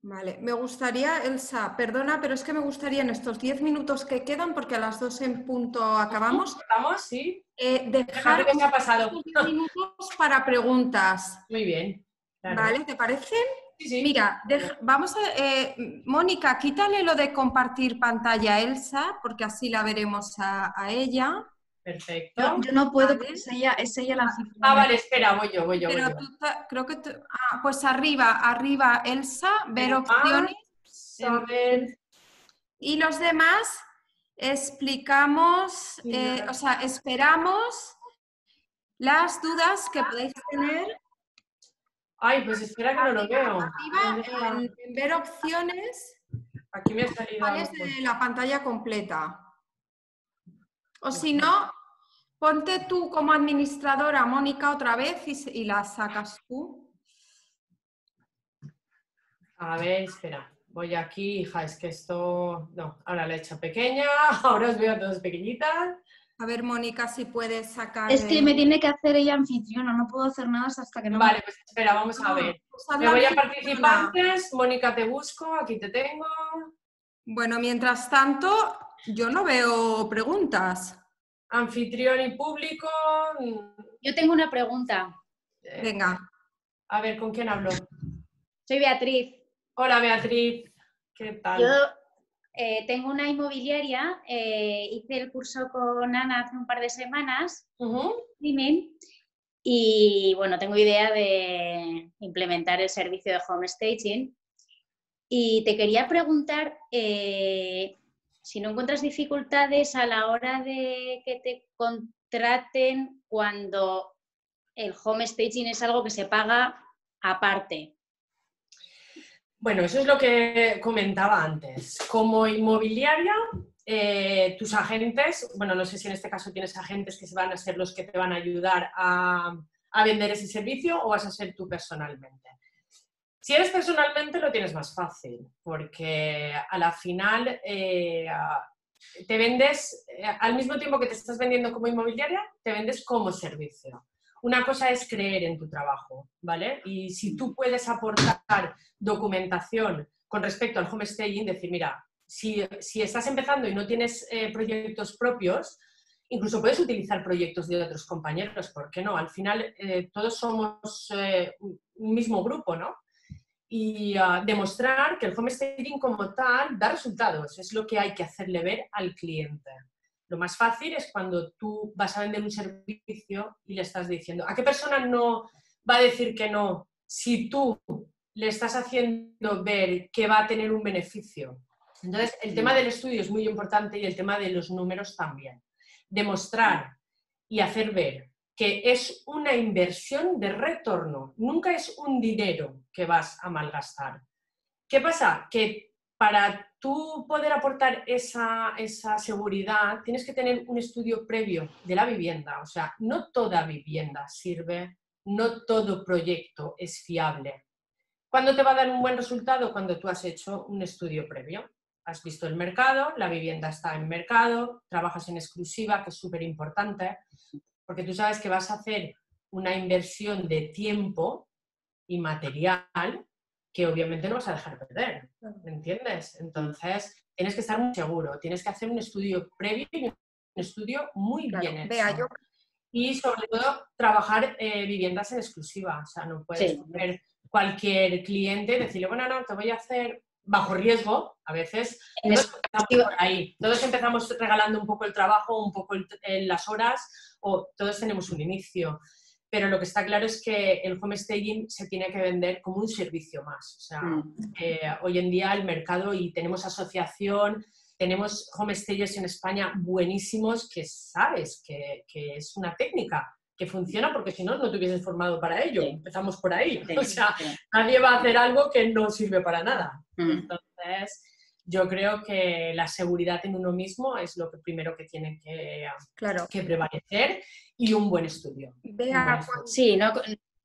Vale, me gustaría, Elsa, perdona, pero es que me gustaría en estos diez minutos que quedan, porque a las dos en punto acabamos, ¿Vamos? Sí. eh, dejar ¿Qué se ha pasado? diez minutos para preguntas. Muy bien. Claro. ¿Vale? ¿Te parece? Sí, sí. Mira, deja, vamos a... Eh, Mónica, quítale lo de compartir pantalla a Elsa, porque así la veremos a, a ella. Perfecto. Yo, yo no puedo, Vale. porque es ella, es ella la anfitriona. Ah, vale, espera, voy yo, voy yo, voy Pero yo. tú, creo que... tú- ah, pues arriba, arriba, Elsa, ver Pero, opciones. ah, a ver. Y los demás explicamos, eh, o sea, esperamos las dudas que podéis tener. Ay, pues espera que no lo veo. Arriba, en, en ver opciones, Aquí me ha salido sales algo. de la pantalla completa. O si no, ponte tú como administradora, Mónica, otra vez y, se- y la sacas tú. A ver, espera. Voy aquí, hija, es que esto... No, ahora la he hecho pequeña, ahora os veo a todos pequeñitas. A ver, Mónica, si puedes sacar... Es que el- me tiene que hacer ella anfitriona, no puedo hacer nada hasta que no... Vale, pues espera, vamos a Ah, ver. pues haz Me la voy a anfitriona. participantes, Mónica te busco, aquí te tengo. Bueno, mientras tanto, yo no veo preguntas. Anfitrión y público. Yo tengo una pregunta. Eh, Venga. A ver, ¿con quién hablo? Soy Beatriz. Hola, Beatriz. ¿Qué tal? Yo eh, tengo una inmobiliaria, eh, hice el curso con Ana hace un par de semanas, Ujú. streaming, y bueno, tengo idea de implementar el servicio de home staging. Y te quería preguntar eh, si no encuentras dificultades a la hora de que te contraten cuando el home staging es algo que se paga aparte. Bueno, eso es lo que comentaba antes. Como inmobiliaria, eh, tus agentes, bueno, no sé si en este caso tienes agentes que van a ser los que te van a ayudar a, a vender ese servicio o vas a ser tú personalmente. Si eres personalmente lo tienes más fácil, porque a la final eh, te vendes, eh, al mismo tiempo que te estás vendiendo como inmobiliaria, te vendes como servicio. Una cosa es creer en tu trabajo, ¿vale? Y si tú puedes aportar documentación con respecto al home staging, decir, mira, si, si estás empezando y no tienes eh, proyectos propios, incluso puedes utilizar proyectos de otros compañeros, ¿por qué no? Al final eh, todos somos eh, un mismo grupo, ¿no? Y uh, demostrar que el home staging como tal da resultados, es lo que hay que hacerle ver al cliente. Lo más fácil es cuando tú vas a vender un servicio y le estás diciendo, ¿a qué persona no va a decir que no si tú le estás haciendo ver que va a tener un beneficio? Entonces, el tema del estudio es muy importante y el tema de los números también. Demostrar y hacer ver que es una inversión de retorno, nunca es un dinero que vas a malgastar. ¿Qué pasa? Que para tú poder aportar esa, esa seguridad tienes que tener un estudio previo de la vivienda, o sea, no toda vivienda sirve, no todo proyecto es fiable. ¿Cuándo te va a dar un buen resultado? Cuando tú has hecho un estudio previo. Has visto el mercado, la vivienda está en mercado, trabajas en exclusiva, que es súper importante, porque tú sabes que vas a hacer una inversión de tiempo y material que obviamente no vas a dejar perder, ¿me entiendes? Entonces, tienes que estar muy seguro, tienes que hacer un estudio previo y un estudio muy Claro, bien hecho. vea, yo- Y sobre todo, trabajar eh, viviendas en exclusiva, o sea, no puedes Sí. coger cualquier cliente y decirle, bueno, no, te voy a hacer bajo riesgo, a veces, En todos empezamos por ahí, todos empezamos regalando un poco el trabajo, un poco el, el, las horas, o todos tenemos un inicio. Pero lo que está claro es que el home staging se tiene que vender como un servicio más. O sea, Mm. eh, hoy en día el mercado, y tenemos asociación, tenemos home stagers en España buenísimos que sabes que, que es una técnica que funciona, porque si no, no te hubieses formado para ello. Sí. Empezamos por ahí. Sí, O sea, sí. nadie va a hacer algo que no sirve para nada. Mm. Entonces, yo creo que la seguridad en uno mismo es lo que primero que tiene que, Claro. que prevalecer, y un buen estudio. Vea, Un buen estudio. Sí, no,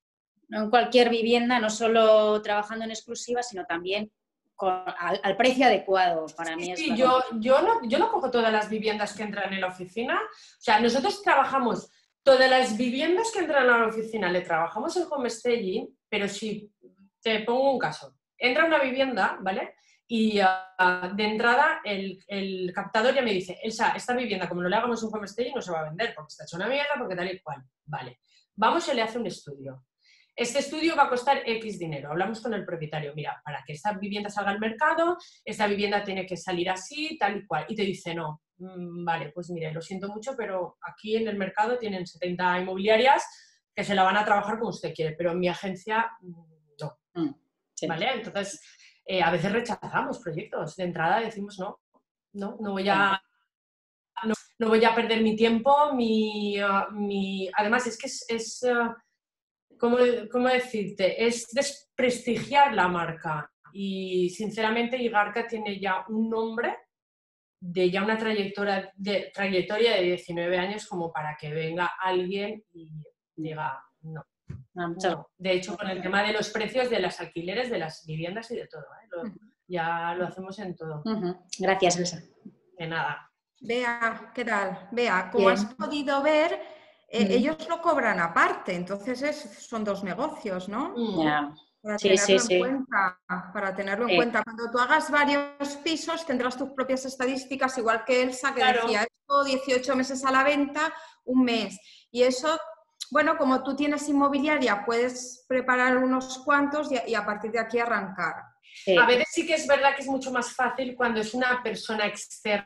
no en cualquier vivienda, no solo trabajando en exclusiva, sino también con, al, al precio adecuado. Para mí es Sí, lo yo, yo, no, yo no cojo todas las viviendas que entran en la oficina. O sea, nosotros trabajamos todas las viviendas que entran a la oficina, le trabajamos el home staging, pero si te pongo un caso, entra una vivienda, ¿vale? Y uh, de entrada el, el captador ya me dice, Elsa, esta vivienda, como no le hagamos un home staging, no se va a vender, porque está hecha una mierda, porque tal y cual. Vale, vamos y le hace un estudio. Este estudio va a costar X dinero. Hablamos con el propietario, mira, para que esta vivienda salga al mercado, esta vivienda tiene que salir así, tal y cual. Y te dice, no, mmm, vale, pues mire, lo siento mucho, pero aquí en el mercado tienen setenta inmobiliarias que se la van a trabajar como usted quiere, pero en mi agencia no. Mm, sí. ¿Vale? Entonces, eh, a veces rechazamos proyectos. De entrada decimos, no, no, no voy a... No, no voy a perder mi tiempo, mi... Uh, mi... Además, es que es... es uh, ¿Cómo, ¿Cómo decirte? Es desprestigiar la marca y sinceramente Igarka tiene ya un nombre de ya una trayectoria de, trayectoria de diecinueve años como para que venga alguien y diga no. no. De hecho, con el tema de los precios de los alquileres, de las viviendas y de todo, ¿eh? Lo, ya lo hacemos en todo. Uh-huh. Gracias, Elsa. De nada. Bea, ¿qué tal? Bea, como Bien. Has podido ver, Eh, mm. ellos lo cobran aparte, entonces es, son dos negocios, ¿no? Yeah. Para sí, tenerlo sí, en sí. cuenta, para tenerlo en sí. cuenta. Cuando tú hagas varios pisos tendrás tus propias estadísticas, igual que Elsa, que claro. decía esto, dieciocho meses a la venta, un mes. Y eso, bueno, como tú tienes inmobiliaria, puedes preparar unos cuantos y a, y a partir de aquí arrancar. Sí. A veces sí que es verdad que es mucho más fácil cuando es una persona externa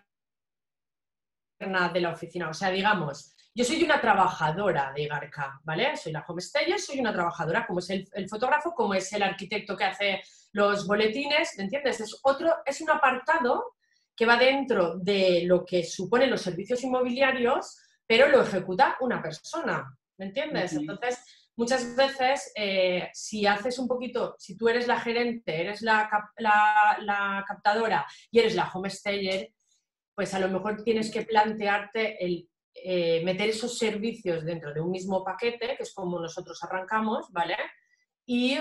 de la oficina. O sea, digamos... Yo soy una trabajadora de Igarka, ¿vale? Soy la homestayer, soy una trabajadora, como es el, el fotógrafo, como es el arquitecto que hace los boletines, ¿me entiendes? Es, otro, es un apartado que va dentro de lo que suponen los servicios inmobiliarios, pero lo ejecuta una persona, ¿me entiendes? Uh-huh. Entonces, muchas veces, eh, si haces un poquito, si tú eres la gerente, eres la, cap, la, la captadora y eres la homestayer, pues a lo mejor tienes que plantearte el Eh, meter esos servicios dentro de un mismo paquete, que es como nosotros arrancamos, ¿vale? Y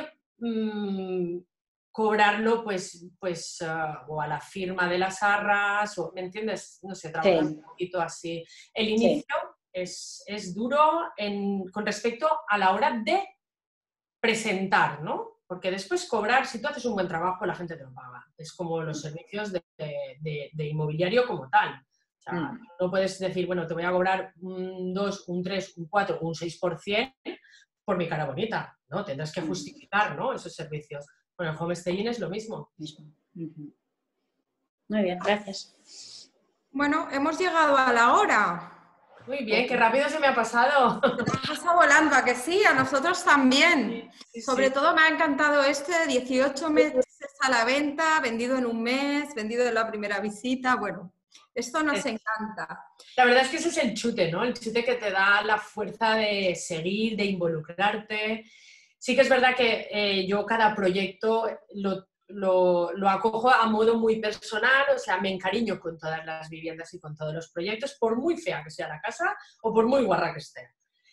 mmm, cobrarlo pues, pues uh, o a la firma de las arras, o, ¿me entiendes? No sé, trabajar sí. un poquito así. El inicio sí. es, es duro en, con respecto a la hora de presentar, ¿no? Porque después cobrar, si tú haces un buen trabajo, la gente te lo paga. Es como los servicios de, de, de inmobiliario como tal. O sea, mm. no puedes decir, bueno, te voy a cobrar un dos, un tres, un cuatro, un seis por ciento por mi cara bonita, ¿no? Tendrás que justificar, ¿no? Esos servicios. Con el homestaging es lo mismo. Uh-huh. Muy bien, gracias. Bueno, hemos llegado a la hora. Muy bien, qué rápido se me ha pasado. Se pasa volando, ¿a que sí? A nosotros también. Sí, sí, Sobre sí. todo me ha encantado este de dieciocho meses a la venta, vendido en un mes, vendido en la primera visita, bueno... Esto nos es, encanta. La verdad es que ese es el chute, ¿no? El chute que te da la fuerza de seguir, de involucrarte. Sí que es verdad que eh, yo cada proyecto lo, lo, lo acojo a modo muy personal, o sea, me encariño con todas las viviendas y con todos los proyectos, por muy fea que sea la casa o por muy guarra que esté.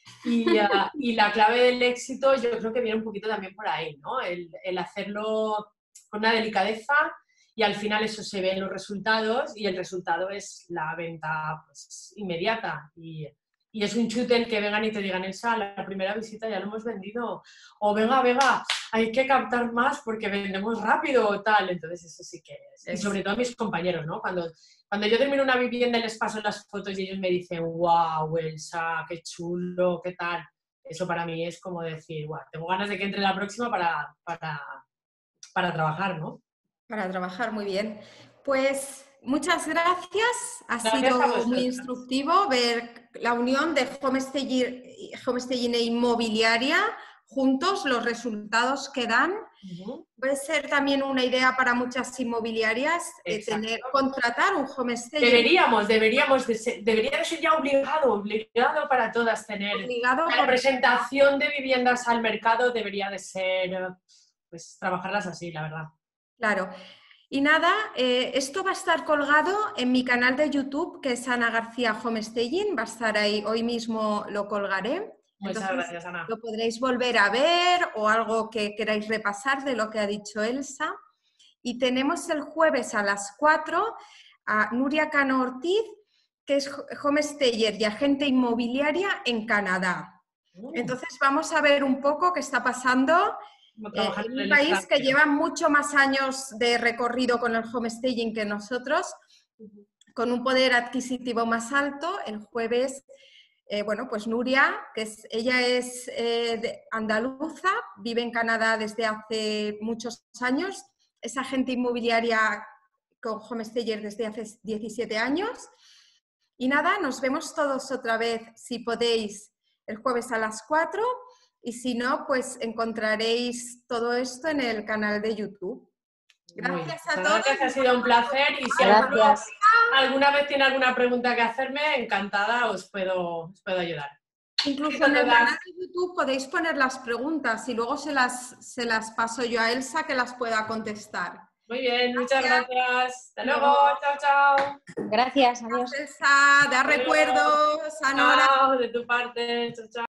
Y, uh, y la clave del éxito yo creo que viene un poquito también por ahí, ¿no? El, el hacerlo con una delicadeza. Y al final eso se ve en los resultados y el resultado es la venta pues, inmediata. Y, y es un chute el que vengan y te digan, Elsa, la primera visita ya lo hemos vendido. O venga, venga, hay que captar más porque vendemos rápido o tal. Entonces eso sí que es. Y sobre todo mis compañeros, ¿no? Cuando, cuando yo termino una vivienda y les paso las fotos y ellos me dicen, wow, Elsa, qué chulo, qué tal. Eso para mí es como decir, wow, tengo ganas de que entre la próxima para, para, para trabajar, ¿no? Para trabajar, muy bien. Pues muchas gracias. Ha gracias sido muy instructivo ver la unión de homestaging, homestaging e inmobiliaria juntos, los resultados que dan. Uh-huh. Puede ser también una idea para muchas inmobiliarias eh, tener, contratar un homestaging. Deberíamos, deberíamos de ser, debería de ser ya obligado, obligado para todas tener. Obligado la por... presentación de viviendas al mercado debería de ser, pues, trabajarlas así, la verdad. Claro. Y nada, eh, esto va a estar colgado en mi canal de YouTube, que es Ana García Homestaging. Va a estar ahí, hoy mismo lo colgaré. Muchas Entonces, gracias, Ana. Lo podréis volver a ver o algo que queráis repasar de lo que ha dicho Elsa. Y tenemos el jueves a las cuatro a Nuria Cano Ortiz, que es homestager y agente inmobiliaria en Canadá. Uh. Entonces vamos a ver un poco qué está pasando trabajar en en un el país que extranjero. lleva mucho más años de recorrido con el homestaging que nosotros, con un poder adquisitivo más alto. El jueves, eh, bueno, pues Nuria, que es, ella es eh, de andaluza, vive en Canadá desde hace muchos años, es agente inmobiliaria con homestager desde hace diecisiete años. Y nada, nos vemos todos otra vez, si podéis, el jueves a las cuatro, y si no, pues encontraréis todo esto en el canal de YouTube. Gracias a todos. Gracias, ha sido un placer, y si alguno, alguna vez tiene alguna pregunta que hacerme, encantada os puedo, os puedo ayudar. Incluso en el canal de YouTube podéis poner las preguntas y luego se las, se las paso yo a Elsa que las pueda contestar. Muy bien, muchas gracias. gracias. Hasta luego, chao, chao. Gracias, adiós. Elsa, da recuerdos, Anora. Chao, de tu parte, chao, chao.